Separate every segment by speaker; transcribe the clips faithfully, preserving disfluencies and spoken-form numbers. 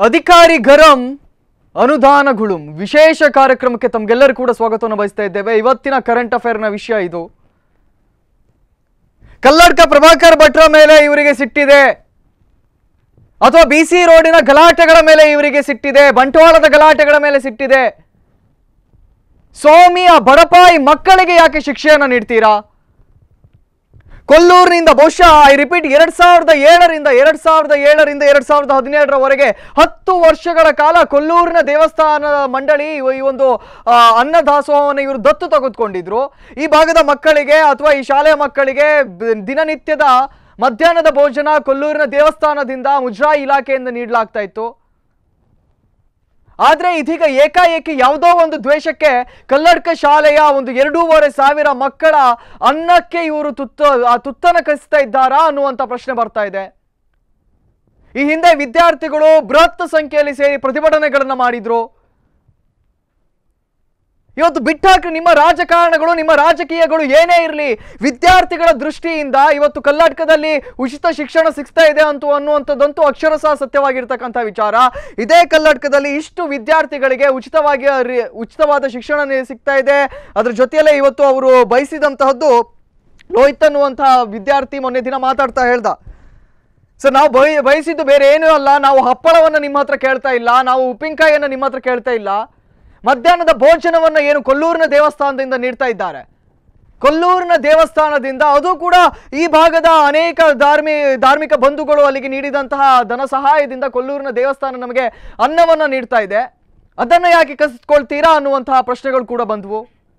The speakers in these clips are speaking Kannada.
Speaker 1: ಅಧಿಕಾರಿ ಗರಂ ಅನುದಾನ ಗುಳುಂ ವಿಶೇಷ ಕಾರ್ಯಕ್ರಮಕ್ಕೆ ತಮಗೆಲ್ಲರೂ ಕೂಡ ಸ್ವಾಗತವನ್ನು ಬಯಸ್ತಾ ಇದ್ದೇವೆ. ಇವತ್ತಿನ ಕರೆಂಟ್ ಅಫೇರ್ನ ವಿಷಯ ಇದು. ಕಲ್ಲಡ್ಕ ಪ್ರಭಾಕರ್ ಭಟ್ರ ಮೇಲೆ ಇವರಿಗೆ ಸಿಟ್ಟಿದೆ ಅಥವಾ ಬಿಸಿ ರೋಡಿನ ಗಲಾಟೆಗಳ ಮೇಲೆ ಇವರಿಗೆ ಸಿಟ್ಟಿದೆ, ಬಂಟ್ವಾಳದ ಗಲಾಟೆಗಳ ಮೇಲೆ ಸಿಟ್ಟಿದೆ. ಸೌಮಿಯ ಬಡಪಾಯಿ ಮಕ್ಕಳಿಗೆ ಯಾಕೆ ಶಿಕ್ಷೆಯನ್ನು ನೀಡ್ತೀರಾ? ಕೊಲ್ಲೂರಿನಿಂದ ಬಹುಶಃ ಐ ರಿಪೀಟ್ ಎರಡ್ ಸಾವಿರದ ಏಳರಿಂದ ಎರಡ್ ಸಾವಿರದ ಏಳರಿಂದ ಎರಡ್ ಸಾವಿರದ ಹದಿನೇಳರವರೆಗೆ ಹತ್ತು ವರ್ಷಗಳ ಕಾಲ ಕೊಲ್ಲೂರಿನ ದೇವಸ್ಥಾನ ಮಂಡಳಿ ಈ ಒಂದು ಅನ್ನದಾಸೋಹವನ್ನು ಇವರು ದತ್ತು ತೆಗೆದುಕೊಂಡಿದ್ರು. ಈ ಭಾಗದ ಮಕ್ಕಳಿಗೆ ಅಥವಾ ಈ ಶಾಲೆಯ ಮಕ್ಕಳಿಗೆ ದಿನನಿತ್ಯದ ಮಧ್ಯಾಹ್ನದ ಭೋಜನ ಕೊಲ್ಲೂರಿನ ದೇವಸ್ಥಾನದಿಂದ ಮುಜರಾಯಿ ಇಲಾಖೆಯಿಂದ ನೀಡಲಾಗ್ತಾ ಇತ್ತು. ಆದ್ರೆ ಇದೀಗ ಏಕಾಏಕಿ ಯಾವುದೋ ಒಂದು ದ್ವೇಷಕ್ಕೆ ಕಲ್ಲಡ್ಕ ಶಾಲೆಯ ಒಂದು ಎರಡೂವರೆ ಸಾವಿರ ಮಕ್ಕಳ ಅನ್ನಕ್ಕೆ ಇವರು ತುತ್ತ ಆ ತುತ್ತನ ಕಸಿಸ್ತಾ ಇದ್ದಾರಾ ಅನ್ನುವಂತ ಪ್ರಶ್ನೆ ಬರ್ತಾ ಇದೆ. ಈ ಹಿಂದೆ ವಿದ್ಯಾರ್ಥಿಗಳು ಬೃಹತ್ ಸಂಖ್ಯೆಯಲ್ಲಿ ಸೇರಿ ಪ್ರತಿಭಟನೆಗಳನ್ನ ಮಾಡಿದ್ರು. ಇವತ್ತು ಬಿಟ್ಟಾಕ್ರಿ ನಿಮ್ಮ ರಾಜಕಾರಣಗಳು, ನಿಮ್ಮ ರಾಜಕೀಯಗಳು ಏನೇ ಇರಲಿ, ವಿದ್ಯಾರ್ಥಿಗಳ ದೃಷ್ಟಿಯಿಂದ ಇವತ್ತು ಕರ್ನಾಟಕದಲ್ಲಿ ಉಚಿತ ಶಿಕ್ಷಣ ಸಿಗ್ತಾ ಇದೆ ಅಂತ ಅನ್ನುವಂಥದ್ದಂತೂ ಅಕ್ಷರಶಃ ಸತ್ಯವಾಗಿರ್ತಕ್ಕಂಥ ವಿಚಾರ. ಇದೇ ಕರ್ನಾಟಕದಲ್ಲಿ ಇಷ್ಟು ವಿದ್ಯಾರ್ಥಿಗಳಿಗೆ ಉಚಿತವಾಗಿ ಉಚಿತವಾದ ಶಿಕ್ಷಣ ಸಿಗ್ತಾ ಇದೆ. ಅದ್ರ ಜೊತೆಯಲ್ಲೇ ಇವತ್ತು ಅವರು ಬಯಸಿದಂತಹದ್ದು, ಲೋಹಿತ್ ಅನ್ನುವಂತಹ ವಿದ್ಯಾರ್ಥಿ ಮೊನ್ನೆ ದಿನ ಮಾತಾಡ್ತಾ ಹೇಳ್ದ, ಸರ್ ನಾವು ಬಯ ಬಯಸಿದ್ದು ಬೇರೆ ಏನೂ ಅಲ್ಲ, ನಾವು ಹಪ್ಪಳವನ್ನು ನಿಮ್ಮ ಹತ್ರ ಕೇಳ್ತಾ ಇಲ್ಲ, ನಾವು ಉಪ್ಪಿನಕಾಯಿಯನ್ನು ನಿಮ್ಮ ಹತ್ರ ಕೇಳ್ತಾ ಇಲ್ಲ, ಮಧ್ಯಾಹ್ನದ ಭೋಜನವನ್ನು ಏನು ಕೊಲ್ಲೂರಿನ ದೇವಸ್ಥಾನದಿಂದ ನೀಡ್ತಾ ಇದ್ದಾರೆ. ಕೊಲ್ಲೂರಿನ ದೇವಸ್ಥಾನದಿಂದ, ಅದು ಕೂಡ ಈ ಭಾಗದ ಅನೇಕ ಧಾರ್ಮಿ ಧಾರ್ಮಿಕ ಬಂಧುಗಳು ಅಲ್ಲಿಗೆ ನೀಡಿದಂತಹ ಧನ ಸಹಾಯದಿಂದ ಕೊಲ್ಲೂರಿನ ದೇವಸ್ಥಾನ ನಮಗೆ ಅನ್ನವನ್ನು ನೀಡ್ತಾ ಇದೆ. ಅದನ್ನು ಯಾಕೆ ಕಸಿದ್ಕೊಳ್ತೀರಾ ಅನ್ನುವಂತಹ ಪ್ರಶ್ನೆಗಳು ಕೂಡ ಬಂದವು.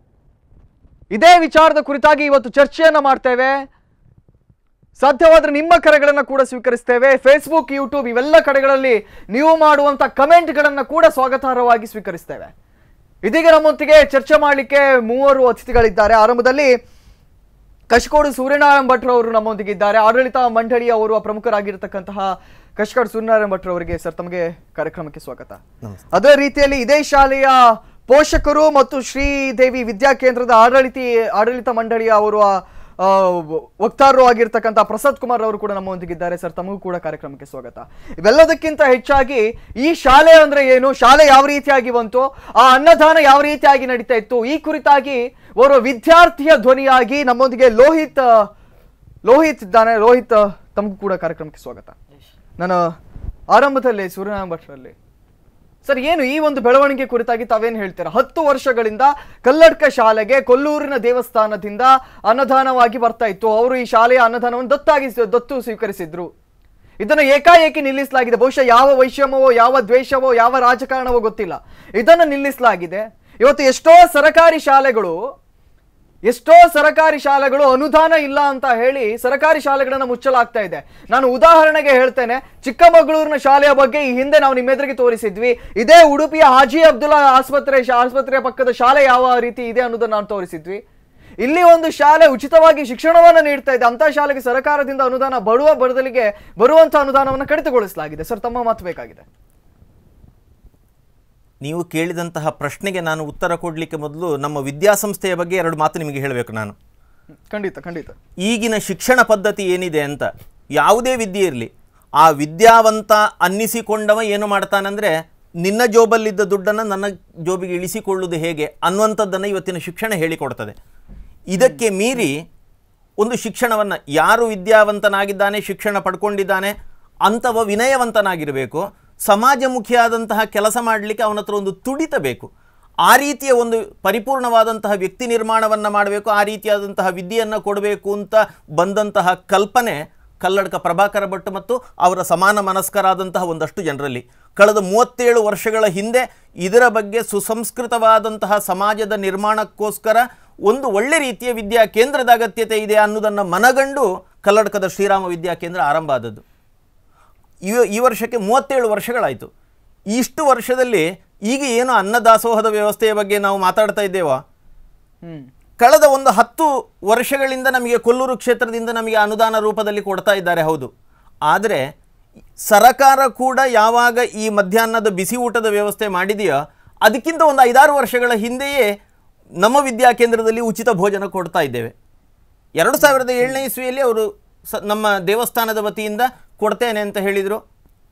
Speaker 1: ಇದೇ ವಿಚಾರದ ಕುರಿತಾಗಿ ಇವತ್ತು ಚರ್ಚೆಯನ್ನು ಮಾಡ್ತೇವೆ. ಸಾಧ್ಯವಾದ್ರೆ ನಿಮ್ಮ ಕರೆಗಳನ್ನು ಕೂಡ ಸ್ವೀಕರಿಸ್ತೇವೆ. ಫೇಸ್ಬುಕ್, ಯೂಟ್ಯೂಬ್ ಇವೆಲ್ಲ ಕಡೆಗಳಲ್ಲಿ ನೀವು ಮಾಡುವಂತ ಕಮೆಂಟ್ಗಳನ್ನು ಕೂಡ ಸ್ವಾಗತಾರ್ಹವಾಗಿ ಸ್ವೀಕರಿಸ್ತೇವೆ. ಇದೀಗ ನಮ್ಮೊಂದಿಗೆ ಚರ್ಚೆ ಮಾಡಲಿಕ್ಕೆ ಮೂವರು ಅತಿಥಿಗಳಿದ್ದಾರೆ. ಆರಂಭದಲ್ಲಿ ಕಶ್ಕೋಡು ಸೂರ್ಯನಾರಾಯಣ ಭಟ್ರವರು ನಮ್ಮೊಂದಿಗೆ ಇದ್ದಾರೆ. ಆಡಳಿತ ಮಂಡಳಿಯ ಅವರು ಪ್ರಮುಖರಾಗಿರ್ತಕ್ಕಂತಹ ಕಶ್ಕೋಡು ಸೂರ್ಯನಾರಾಯಣ ಭಟ್ರವರಿಗೆ ಸರ್ ತಮಗೆ ಕಾರ್ಯಕ್ರಮಕ್ಕೆ ಸ್ವಾಗತ. ಅದೇ ರೀತಿಯಲ್ಲಿ ಇದೇ ಶಾಲೆಯ ಪೋಷಕರು ಮತ್ತು ಶ್ರೀದೇವಿ ವಿದ್ಯಾಕೇಂದ್ರದ ಆಡಳಿತ ಆಡಳಿತ ಮಂಡಳಿಯ ಅವರು ವಕ್ತಾರರು ಆಗಿರ್ತಕ್ಕಂಥ ಪ್ರಸಾದ್ ಕುಮಾರ್ ಅವರು ಕೂಡ ನಮ್ಮೊಂದಿಗಿದ್ದಾರೆ. ಸರ್ ತಮಗೂ ಕೂಡ ಕಾರ್ಯಕ್ರಮಕ್ಕೆ ಸ್ವಾಗತ. ಇವೆಲ್ಲದಕ್ಕಿಂತ ಹೆಚ್ಚಾಗಿ ಈ ಶಾಲೆ ಅಂದ್ರೆ ಏನು, ಶಾಲೆ ಯಾವ ರೀತಿಯಾಗಿ ಬಂತು, ಆ ಅನ್ನದಾನ ಯಾವ ರೀತಿಯಾಗಿ ನಡೀತಾ ಇತ್ತು, ಈ ಕುರಿತಾಗಿ ಓರ್ವ ವಿದ್ಯಾರ್ಥಿಯ ಧ್ವನಿಯಾಗಿ ನಮ್ಮೊಂದಿಗೆ ಲೋಹಿತ್ ಲೋಹಿತ್ ಇದ್ದಾನೆ. ಲೋಹಿತ್ ತಮಗೂ ಕೂಡ ಕಾರ್ಯಕ್ರಮಕ್ಕೆ ಸ್ವಾಗತ. ನಾನು ಆರಂಭದಲ್ಲಿ ಸೂರ್ಯನಾರಾಯಣ ಭಟ್ರಲ್ಲಿ ಸರ್ ಏನು ಈ ಒಂದು ಬೆಳವಣಿಗೆ ಕುರಿತಾಗಿ ತಾವೇನು ಹೇಳ್ತೀರಾ? ಹತ್ತು ವರ್ಷಗಳಿಂದ ಕಲ್ಲಡ್ಕ ಶಾಲೆಗೆ ಕೊಲ್ಲೂರಿನ ದೇವಸ್ಥಾನದಿಂದ ಅನ್ನದಾನವಾಗಿ ಬರ್ತಾ ಇತ್ತು. ಅವರು ಈ ಶಾಲೆಯ ಅನ್ನದಾನವನ್ನು ದತ್ತಾಗಿ ದತ್ತು ಸ್ವೀಕರಿಸಿದ್ರು. ಇದನ್ನು ಏಕಾಏಕಿ ನಿಲ್ಲಿಸಲಾಗಿದೆ. ಬಹುಶಃ ಯಾವ ವೈಷಮ್ಯವೋ, ಯಾವ ದ್ವೇಷವೋ, ಯಾವ ರಾಜಕಾರಣವೋ ಗೊತ್ತಿಲ್ಲ, ಇದನ್ನು ನಿಲ್ಲಿಸಲಾಗಿದೆ. ಇವತ್ತು ಎಷ್ಟೋ ಸರಕಾರಿ ಶಾಲೆಗಳು ಎಷ್ಟೋ ಸರಕಾರಿ ಶಾಲೆಗಳು ಅನುದಾನ ಇಲ್ಲ ಅಂತ ಹೇಳಿ ಸರಕಾರಿ ಶಾಲೆಗಳನ್ನು ಮುಚ್ಚಲಾಗ್ತಾ ಇದೆ. ನಾನು ಉದಾಹರಣೆಗೆ ಹೇಳ್ತೇನೆ, ಚಿಕ್ಕಮಗಳೂರಿನ ಶಾಲೆಯ ಬಗ್ಗೆ ಈ ಹಿಂದೆ ನಾವು ನಿಮ್ಮೆದುರಿಗೆ ತೋರಿಸಿದ್ವಿ. ಇದೇ ಉಡುಪಿಯ ಹಾಜಿ ಅಬ್ದುಲ್ಲಾ ಆಸ್ಪತ್ರೆ ಆಸ್ಪತ್ರೆಯ ಪಕ್ಕದ ಶಾಲೆ ಯಾವ ರೀತಿ ಇದೆ ಅನ್ನೋದನ್ನ ನಾವು ತೋರಿಸಿದ್ವಿ. ಇಲ್ಲಿ ಒಂದು ಶಾಲೆ ಉಚಿತವಾಗಿ ಶಿಕ್ಷಣವನ್ನು ನೀಡ್ತಾ ಇದೆ. ಅಂತ ಶಾಲೆಗೆ ಸರ್ಕಾರದಿಂದ ಅನುದಾನ ಬರುವ ಬರದಲಿಗೆ ಬರುವಂತಹ ಅನುದಾನವನ್ನು ಕಡಿತಗೊಳಿಸಲಾಗಿದೆ. ಸರ್ ತಮ್ಮ ಮಾತು ಬೇಕಾಗಿದೆ.
Speaker 2: ನೀವು ಕೇಳಿದಂತಹ ಪ್ರಶ್ನೆಗೆ ನಾನು ಉತ್ತರ ಕೊಡಲಿಕ್ಕೆ ಮೊದಲು ನಮ್ಮ ವಿದ್ಯಾಸಂಸ್ಥೆಯ ಬಗ್ಗೆ ಎರಡು ಮಾತು ನಿಮಗೆ ಹೇಳಬೇಕು ನಾನು.
Speaker 1: ಖಂಡಿತ ಖಂಡಿತ
Speaker 2: ಈಗಿನ ಶಿಕ್ಷಣ ಪದ್ಧತಿ ಏನಿದೆ ಅಂತ, ಯಾವುದೇ ವಿದ್ಯೆ ಇರಲಿ, ಆ ವಿದ್ಯಾವಂತ ಅನ್ನಿಸಿಕೊಂಡವ ಏನು ಮಾಡ್ತಾನಂದರೆ, ನಿನ್ನ ಜೋಬಲ್ಲಿದ್ದ ದುಡ್ಡನ್ನು ನನ್ನ ಜೋಬಿಗೆ ಇಳಿಸಿಕೊಳ್ಳುವುದು ಹೇಗೆ ಅನ್ನುವಂಥದ್ದನ್ನು ಇವತ್ತಿನ ಶಿಕ್ಷಣ ಹೇಳಿಕೊಡ್ತದೆ. ಇದಕ್ಕೆ ಮೀರಿ ಒಂದು ಶಿಕ್ಷಣವನ್ನು, ಯಾರು ವಿದ್ಯಾವಂತನಾಗಿದ್ದಾನೆ, ಶಿಕ್ಷಣ ಪಡ್ಕೊಂಡಿದ್ದಾನೆ ಅಂಥವ ವಿನಯವಂತನಾಗಿರಬೇಕು, ಸಮಾಜಮುಖಿಯಾದಂತಹ ಕೆಲಸ ಮಾಡಲಿಕ್ಕೆ ಅವನ ಹತ್ರ ಒಂದು ತುಡಿತ ಬೇಕು. ಆ ರೀತಿಯ ಒಂದು ಪರಿಪೂರ್ಣವಾದಂತಹ ವ್ಯಕ್ತಿ ನಿರ್ಮಾಣವನ್ನು ಮಾಡಬೇಕು, ಆ ರೀತಿಯಾದಂತಹ ವಿದ್ಯೆಯನ್ನು ಕೊಡಬೇಕು ಅಂತ ಬಂದಂತಹ ಕಲ್ಪನೆ ಕಲ್ಲಡ್ಕ ಪ್ರಭಾಕರ ಭಟ್ ಮತ್ತು ಅವರ ಸಮಾನ ಮನಸ್ಕರಾದಂತಹ ಒಂದಷ್ಟು ಜನರಲ್ಲಿ ಕಳೆದ ಮೂವತ್ತೇಳು ವರ್ಷಗಳ ಹಿಂದೆ ಇದರ ಬಗ್ಗೆ ಸುಸಂಸ್ಕೃತವಾದಂತಹ ಸಮಾಜದ ನಿರ್ಮಾಣಕ್ಕೋಸ್ಕರ ಒಂದು ಒಳ್ಳೆ ರೀತಿಯ ವಿದ್ಯಾ ಕೇಂದ್ರದ ಅಗತ್ಯತೆ ಇದೆ ಅನ್ನೋದನ್ನು ಮನಗಂಡು ಕಲ್ಲಡ್ಕದ ಶ್ರೀರಾಮ ವಿದ್ಯಾಕೇಂದ್ರ ಆರಂಭ ಆದದ್ದು. ಈ ಈ ವರ್ಷಕ್ಕೆ ಮೂವತ್ತೇಳು ವರ್ಷಗಳಾಯಿತು. ಇಷ್ಟು ವರ್ಷದಲ್ಲಿ ಈಗ ಏನು ಅನ್ನದಾಸೋಹದ ವ್ಯವಸ್ಥೆಯ ಬಗ್ಗೆ ನಾವು ಮಾತಾಡ್ತಾ ಇದ್ದೇವೋ, ಕಳೆದ ಒಂದು ಹತ್ತು ವರ್ಷಗಳಿಂದ ನಮಗೆ ಕೊಲ್ಲೂರು ಕ್ಷೇತ್ರದಿಂದ ನಮಗೆ ಅನುದಾನ ರೂಪದಲ್ಲಿ ಕೊಡ್ತಾ ಇದ್ದಾರೆ, ಹೌದು. ಆದರೆ ಸರಕಾರ ಕೂಡ ಯಾವಾಗ ಈ ಮಧ್ಯಾಹ್ನದ ಬಿಸಿ ಊಟದ ವ್ಯವಸ್ಥೆ ಮಾಡಿದೆಯೋ ಅದಕ್ಕಿಂತ ಒಂದು ಐದಾರು ವರ್ಷಗಳ ಹಿಂದೆಯೇ ನಮ್ಮ ವಿದ್ಯಾಕೇಂದ್ರದಲ್ಲಿ ಉಚಿತ ಭೋಜನ ಕೊಡ್ತಾ ಇದ್ದೇವೆ. ಎರಡು ಸಾವಿರದ ಏಳನೇ ಇಸ್ವಿಯಲ್ಲಿ ಅವರು ಸ ನಮ್ಮ ದೇವಸ್ಥಾನದ ವತಿಯಿಂದ ಕೊಡ್ತೇನೆ ಅಂತ ಹೇಳಿದರು.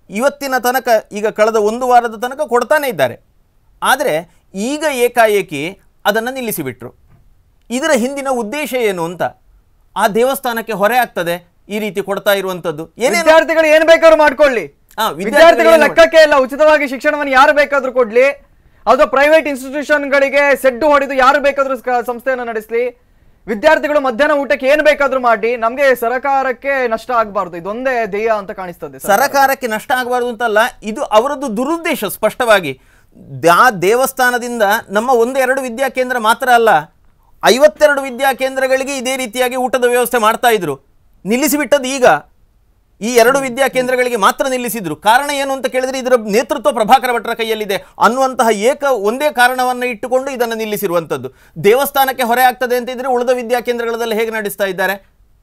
Speaker 2: ಇವತ್ತಿನ ತನಕ ಈಗ ಕಳೆದ ಒಂದು ವಾರದ ತನಕ ಕೊಡ್ತಾನೇ ಇದ್ದಾರೆ. ಆದರೆ ಈಗ ಏಕಾಏಕಿ ಅದನ್ನು ನಿಲ್ಲಿಸಿಬಿಟ್ರು. ಇದರ ಹಿಂದಿನ ಉದ್ದೇಶ ಏನು ಅಂತ, ಆ ದೇವಸ್ಥಾನಕ್ಕೆ ಹೊರೆ ಆಗ್ತದೆ ಈ ರೀತಿ ಕೊಡ್ತಾ ಇರುವಂತದ್ದು.
Speaker 1: ವಿದ್ಯಾರ್ಥಿಗಳು ಏನ್ ಬೇಕಾದ್ರೂ ಮಾಡ್ಕೊಳ್ಳಿ, ವಿದ್ಯಾರ್ಥಿಗಳು ಲೆಕ್ಕಕ್ಕೆ ಇಲ್ಲ, ಉಚಿತವಾಗಿ ಶಿಕ್ಷಣವನ್ನು ಯಾರು ಬೇಕಾದ್ರೂ ಕೊಡ್ಲಿ, ಅದು ಪ್ರೈವೇಟ್ ಇನ್ಸ್ಟಿಟ್ಯೂಷನ್ಗಳಿಗೆ ಸೆಡ್ಡು ಹೊಡೆದು ಯಾರು ಬೇಕಾದ್ರೂ ಸಂಸ್ಥೆಯನ್ನು ನಡೆಸಲಿ, ವಿದ್ಯಾರ್ಥಿಗಳು ಮಧ್ಯಾಹ್ನ ಊಟಕ್ಕೆ ಏನ್ ಬೇಕಾದ್ರೂ ಮಾಡಿ, ನಮ್ಗೆ ಸರ್ಕಾರಕ್ಕೆ ನಷ್ಟ ಆಗಬಾರ್ದು, ಇದೊಂದೇ ಧ್ಯೇಯ ಅಂತ ಕಾಣಿಸ್ತದೆ.
Speaker 2: ಸರ್ಕಾರಕ್ಕೆ ನಷ್ಟ ಆಗಬಾರ್ದು ಅಂತಲ್ಲ, ಇದು ಅವರದ್ದು ದುರುದ್ದೇಶ ಸ್ಪಷ್ಟವಾಗಿ. ಆ ದೇವಸ್ಥಾನದಿಂದ ನಮ್ಮ ಒಂದೆರಡು ವಿದ್ಯಾಕೇಂದ್ರ ಮಾತ್ರ ಅಲ್ಲ, ಐವತ್ತೆರಡು ವಿದ್ಯಾಕೇಂದ್ರಗಳಿಗೆ ಇದೇ ರೀತಿಯಾಗಿ ಊಟದ ವ್ಯವಸ್ಥೆ ಮಾಡ್ತಾ ಇದ್ರು. ನಿಲ್ಲಿಸಿಬಿಟ್ಟದ್ದು ಈಗ ಈ ಎರಡು ವಿದ್ಯಾಕೇಂದ್ರಗಳಿಗೆ ಮಾತ್ರ ನಿಲ್ಲಿಸಿದ್ರು. ಕಾರಣ ಏನು ಅಂತ ಕೇಳಿದ್ರೆ ಇದರ ನೇತೃತ್ವ ಪ್ರಭಾಕರ ಭಟ್ರ ಕೈಯಲ್ಲಿದೆ ಅನ್ನುವಂತಹ ಏಕ ಒಂದೇ ಕಾರಣವನ್ನು ಇಟ್ಟುಕೊಂಡು ಇದನ್ನು ನಿಲ್ಲಿಸಿರುವಂಥದ್ದು. ದೇವಸ್ಥಾನಕ್ಕೆ ಹೊರೆ ಆಗ್ತದೆ ಅಂತ ಇದ್ರೆ ಉಳಿದ ವಿದ್ಯಾಕೇಂದ್ರಗಳಲ್ಲಿ ಹೇಗೆ ನಡೆಸ್ತಾ ಇದ್ದಾರೆ,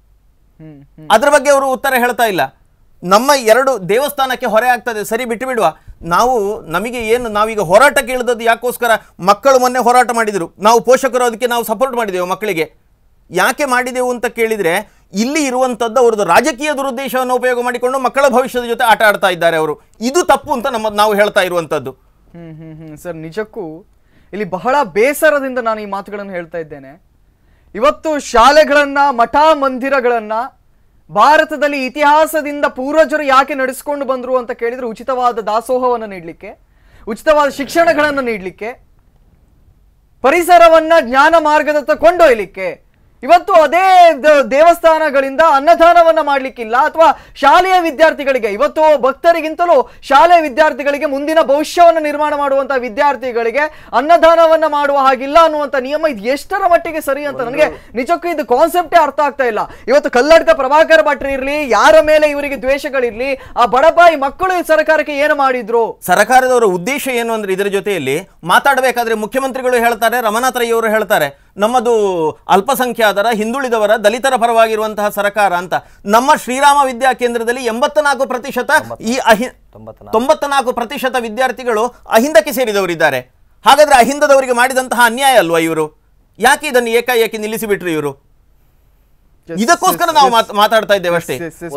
Speaker 2: ಅದರ ಬಗ್ಗೆ ಅವರು ಉತ್ತರ ಹೇಳ್ತಾ ಇಲ್ಲ. ನಮ್ಮ ಎರಡು ದೇವಸ್ಥಾನಕ್ಕೆ ಹೊರೆ ಆಗ್ತದೆ, ಸರಿ ಬಿಟ್ಟು ಬಿಡುವ, ನಾವು ನಮಗೆ ಏನು ನಾವೀಗ ಹೋರಾಟಕ್ಕೆ ಇಳಿದದ್ದು ಯಾಕೋಸ್ಕರ, ಮಕ್ಕಳು ಮೊನ್ನೆ ಹೋರಾಟ ಮಾಡಿದರು, ನಾವು ಪೋಷಕರು ಅದಕ್ಕೆ ನಾವು ಸಪೋರ್ಟ್ ಮಾಡಿದೆವು. ಮಕ್ಕಳಿಗೆ ಯಾಕೆ ಮಾಡಿದೆವು ಅಂತ ಕೇಳಿದರೆ, ಇಲ್ಲಿ ಇರುವಂಥದ್ದು ಅವ್ರದ್ದು ರಾಜಕೀಯ ದುರುದ್ದೇಶವನ್ನು ಉಪಯೋಗ ಮಾಡಿಕೊಂಡು ಮಕ್ಕಳ ಭವಿಷ್ಯದ ಜೊತೆ ಆಟ ಆಡ್ತಾ ಇದ್ದಾರೆ ಅವರು. ಇದು ತಪ್ಪು ಅಂತ ನಮ್ಮ ನಾವು ಹೇಳ್ತಾ ಇರುವಂಥದ್ದು.
Speaker 1: ಹ್ಮ್ ಹ್ಮ್ ಹ್ಮ್ ಸರ್, ನಿಜಕ್ಕೂ ಇಲ್ಲಿ ಬಹಳ ಬೇಸರದಿಂದ ನಾನು ಈ ಮಾತುಗಳನ್ನು ಹೇಳ್ತಾ ಇದ್ದೇನೆ. ಇವತ್ತು ಶಾಲೆಗಳನ್ನ, ಮಠ ಮಂದಿರಗಳನ್ನ ಭಾರತದಲ್ಲಿ ಇತಿಹಾಸದಿಂದ ಪೂರ್ವಜರು ಯಾಕೆ ನಡೆಸಿಕೊಂಡು ಬಂದ್ರು ಅಂತ ಕೇಳಿದ್ರೆ, ಉಚಿತವಾದ ದಾಸೋಹವನ್ನು ನೀಡಲಿಕ್ಕೆ, ಉಚಿತವಾದ ಶಿಕ್ಷಣಗಳನ್ನು ನೀಡಲಿಕ್ಕೆ, ಪರಿಸರವನ್ನ ಜ್ಞಾನ ಮಾರ್ಗದತ್ತ ಕೊಂಡೊಯ್ಯಲಿಕ್ಕೆ. ಇವತ್ತು ಅದೇ ದೇವಸ್ಥಾನಗಳಿಂದ ಅನ್ನದಾನವನ್ನ ಮಾಡ್ಲಿಕ್ಕಿಲ್ಲ, ಅಥವಾ ಶಾಲೆಯ ವಿದ್ಯಾರ್ಥಿಗಳಿಗೆ, ಇವತ್ತು ಭಕ್ತರಿಗಿಂತಲೂ ಶಾಲೆಯ ವಿದ್ಯಾರ್ಥಿಗಳಿಗೆ, ಮುಂದಿನ ಭವಿಷ್ಯವನ್ನು ನಿರ್ಮಾಣ ಮಾಡುವಂತಹ ವಿದ್ಯಾರ್ಥಿಗಳಿಗೆ ಅನ್ನದಾನವನ್ನ ಮಾಡುವ ಹಾಗಿಲ್ಲ ಅನ್ನುವಂತ ನಿಯಮ ಇದು ಎಷ್ಟರ ಮಟ್ಟಿಗೆ ಸರಿ ಅಂತ ನನಗೆ ನಿಜಕ್ಕೂ ಇದು ಕಾನ್ಸೆಪ್ಟೇ ಅರ್ಥ ಆಗ್ತಾ ಇಲ್ಲ. ಇವತ್ತು ಕಲ್ಲಡ್ಕ ಪ್ರಭಾಕರ ಭಟ್ರು ಇರ್ಲಿ, ಯಾರ ಮೇಲೆ ಇವರಿಗೆ ದ್ವೇಷಗಳಿರ್ಲಿ, ಆ ಬಡಪಾಯಿ ಮಕ್ಕಳು ಸರ್ಕಾರಕ್ಕೆ ಏನು ಮಾಡಿದ್ರು,
Speaker 2: ಸರ್ಕಾರದವರ ಉದ್ದೇಶ ಏನು ಅಂದ್ರೆ, ಇದರ ಜೊತೆಯಲ್ಲಿ ಮಾತಾಡಬೇಕಾದ್ರೆ ಮುಖ್ಯಮಂತ್ರಿಗಳು ಹೇಳ್ತಾರೆ, ರಮನಾಥ್ ರೈ ಅವರು ಹೇಳ್ತಾರೆ, ನಮ್ಮದು ಅಲ್ಪಸಂಖ್ಯಾತರ, ಹಿಂದುಳಿದವರ, ದಲಿತರ ಪರವಾಗಿರುವಂತಹ ಸರ್ಕಾರ ಅಂತ. ನಮ್ಮ ಶ್ರೀರಾಮ ವಿದ್ಯಾ ಕೇಂದ್ರದಲ್ಲಿ ಎಂಬತ್ನಾಲ್ಕು ಪ್ರತಿಶತ ಈ ಅಹಿ ತೊಂಬತ್ನಾಲ್ಕು ಪ್ರತಿಶತ ವಿದ್ಯಾರ್ಥಿಗಳು ಅಹಿಂದಕ್ಕೆ ಸೇರಿದವರಿದ್ದಾರೆ. ಹಾಗಾದ್ರೆ ಅಹಿಂದದವರಿಗೆ ಮಾಡಿದಂತಹ ಅನ್ಯಾಯ ಅಲ್ವಾ ಇವರು? ಯಾಕೆ ಇದನ್ನು ಏಕಾಏಕಿ ನಿಲ್ಲಿಸಿಬಿಟ್ರು ಇವರು? ಇದಕ್ಕೋಸ್ಕರ ನಾವು ಮಾತಾಡ್ತಾ ಇದ್ದೇವೆ ಅಷ್ಟೇ.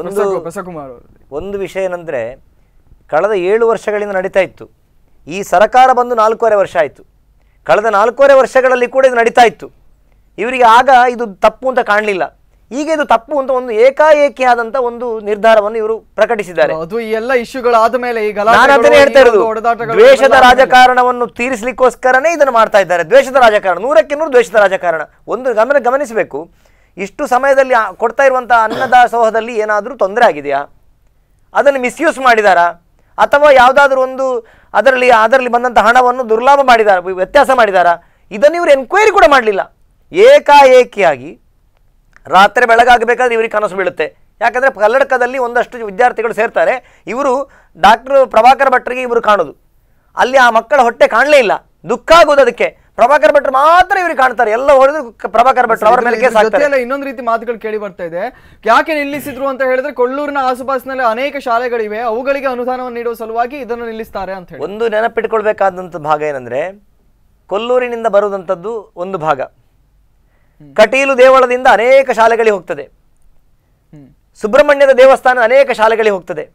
Speaker 3: ಒಂದು ವಿಷಯ ಏನಂದ್ರೆ, ಕಳೆದ ಏಳು ವರ್ಷಗಳಿಂದ ನಡೀತಾ ಇತ್ತು, ಈ ಸರ್ಕಾರ ಬಂದು ನಾಲ್ಕೂವರೆ ವರ್ಷ ಆಯಿತು. ಕಳೆದ ನಾಲ್ಕೂವರೆ ವರ್ಷಗಳಲ್ಲಿ ಕೂಡ ಇದು ನಡೀತಾ ಇತ್ತು. ಇವರಿಗೆ ಆಗ ಇದು ತಪ್ಪು ಅಂತ ಕಾಣಲಿಲ್ಲ, ಈಗ ಇದು ತಪ್ಪು ಅಂತ ಒಂದು ಏಕಾಏಕಿ ಆದಂತ ಒಂದು ನಿರ್ಧಾರವನ್ನು ಇವರು ಪ್ರಕಟಿಸಿದ್ದಾರೆ.
Speaker 1: ಅದು ಎಲ್ಲ ಇಶ್ಯೂಗಳಾದ ಮೇಲೆ ಈಗ
Speaker 3: ನಾನು ಅದನ್ನೇ ಹೇಳ್ತಾ ಇರೋದು, ದ್ವೇಷದ ರಾಜಕಾರಣವನ್ನು ತೀರಿಸಲಿಕ್ಕೋಸ್ಕರನೇ ಇದನ್ನು ಮಾಡ್ತಾ ಇದ್ದಾರೆ. ದ್ವೇಷದ ರಾಜಕಾರಣ, ನೂರಕ್ಕೆ ನೂರು ದ್ವೇಷದ ರಾಜಕಾರಣ. ಒಂದು ಗಮನ ಗಮನಿಸಬೇಕು, ಇಷ್ಟು ಸಮಯದಲ್ಲಿ ಕೊಡ್ತಾ ಇರುವಂತಹ ಅನ್ನದಾಸೋಹದಲ್ಲಿ ಏನಾದರೂ ತೊಂದರೆ ಆಗಿದೆಯಾ, ಅದನ್ನು ಮಿಸ್ಯೂಸ್ ಮಾಡಿದಾರಾ, ಅಥವಾ ಯಾವುದಾದ್ರೂ ಒಂದು ಅದರಲ್ಲಿ ಅದರಲ್ಲಿ ಬಂದಂಥ ಹಣವನ್ನು ದುರ್ಲಾಭ ಮಾಡಿದಾರ, ವ್ಯತ್ಯಾಸ ಮಾಡಿದಾರ, ಇದನ್ನು ಇವರು ಎನ್ಕ್ವೈರಿ ಕೂಡ ಮಾಡಲಿಲ್ಲ. ಏಕಾಏಕಿಯಾಗಿ ರಾತ್ರಿ ಬೆಳಗಾಗಬೇಕಾದ್ರೆ ಇವರಿಗೆ ಕನಸು ಬೀಳುತ್ತೆ. ಯಾಕಂದರೆ ಕಲ್ಲಡ್ಕದಲ್ಲಿ ಒಂದಷ್ಟು ವಿದ್ಯಾರ್ಥಿಗಳು ಸೇರ್ತಾರೆ, ಇವರು ಡಾಕ್ಟರ್ ಪ್ರಭಾಕರ ಭಟ್ರಿಗೆ ಇವರು ಕಾಣೋದು, ಅಲ್ಲಿ ಆ ಮಕ್ಕಳ ಹೊಟ್ಟೆ ಕಾಣಲೇ ಇಲ್ಲ, ದುಃಖ ಆಗೋದು ಅದಕ್ಕೆ. ಪ್ರಭಾಕರ್ ಭಟ್ರು ಮಾತ್ರ ಇವ್ರಿಗೆ ಕಾಣ್ತಾರೆ, ಎಲ್ಲ ಹೊಡೆದು ಪ್ರಭಾಕರ್ ಭಟ್ರು ಅವರ ಮೇಲೆ ಕೇಸ್ ಹಾಕ್ತಾರೆ.
Speaker 1: ಇನ್ನೊಂದು ರೀತಿ ಮಾತುಗಳು ಕೇಳಿ ಬರ್ತಾ ಇದೆ, ಯಾಕೆ ನಿಲ್ಲಿಸಿದ್ರು ಅಂತ ಹೇಳಿದ್ರೆ, ಕೊಲ್ಲೂರಿನ ಆಸುಪಾಸಿನಲ್ಲಿ ಅನೇಕ ಶಾಲೆಗಳಿವೆ, ಅವುಗಳಿಗೆ ಅನುದಾನವನ್ನು ನೀಡುವ ಸಲುವಾಗಿ ಇದನ್ನು ನಿಲ್ಲಿಸ್ತಾರೆ ಅಂತ ಹೇಳಿ.
Speaker 3: ಒಂದು ನೆನಪಿಟ್ಕೊಳ್ಬೇಕಾದಂಥ ಭಾಗ ಏನಂದ್ರೆ, ಕೊಲ್ಲೂರಿನಿಂದ ಬರುವಂಥದ್ದು ಒಂದು ಭಾಗ, ಕಟೀಲು ದೇವಳದಿಂದ ಅನೇಕ ಶಾಲೆಗಳಿಗೆ ಹೋಗ್ತದೆ, ಸುಬ್ರಹ್ಮಣ್ಯದ ದೇವಸ್ಥಾನ ಅನೇಕ ಶಾಲೆಗಳಿಗೆ ಹೋಗ್ತದೆ.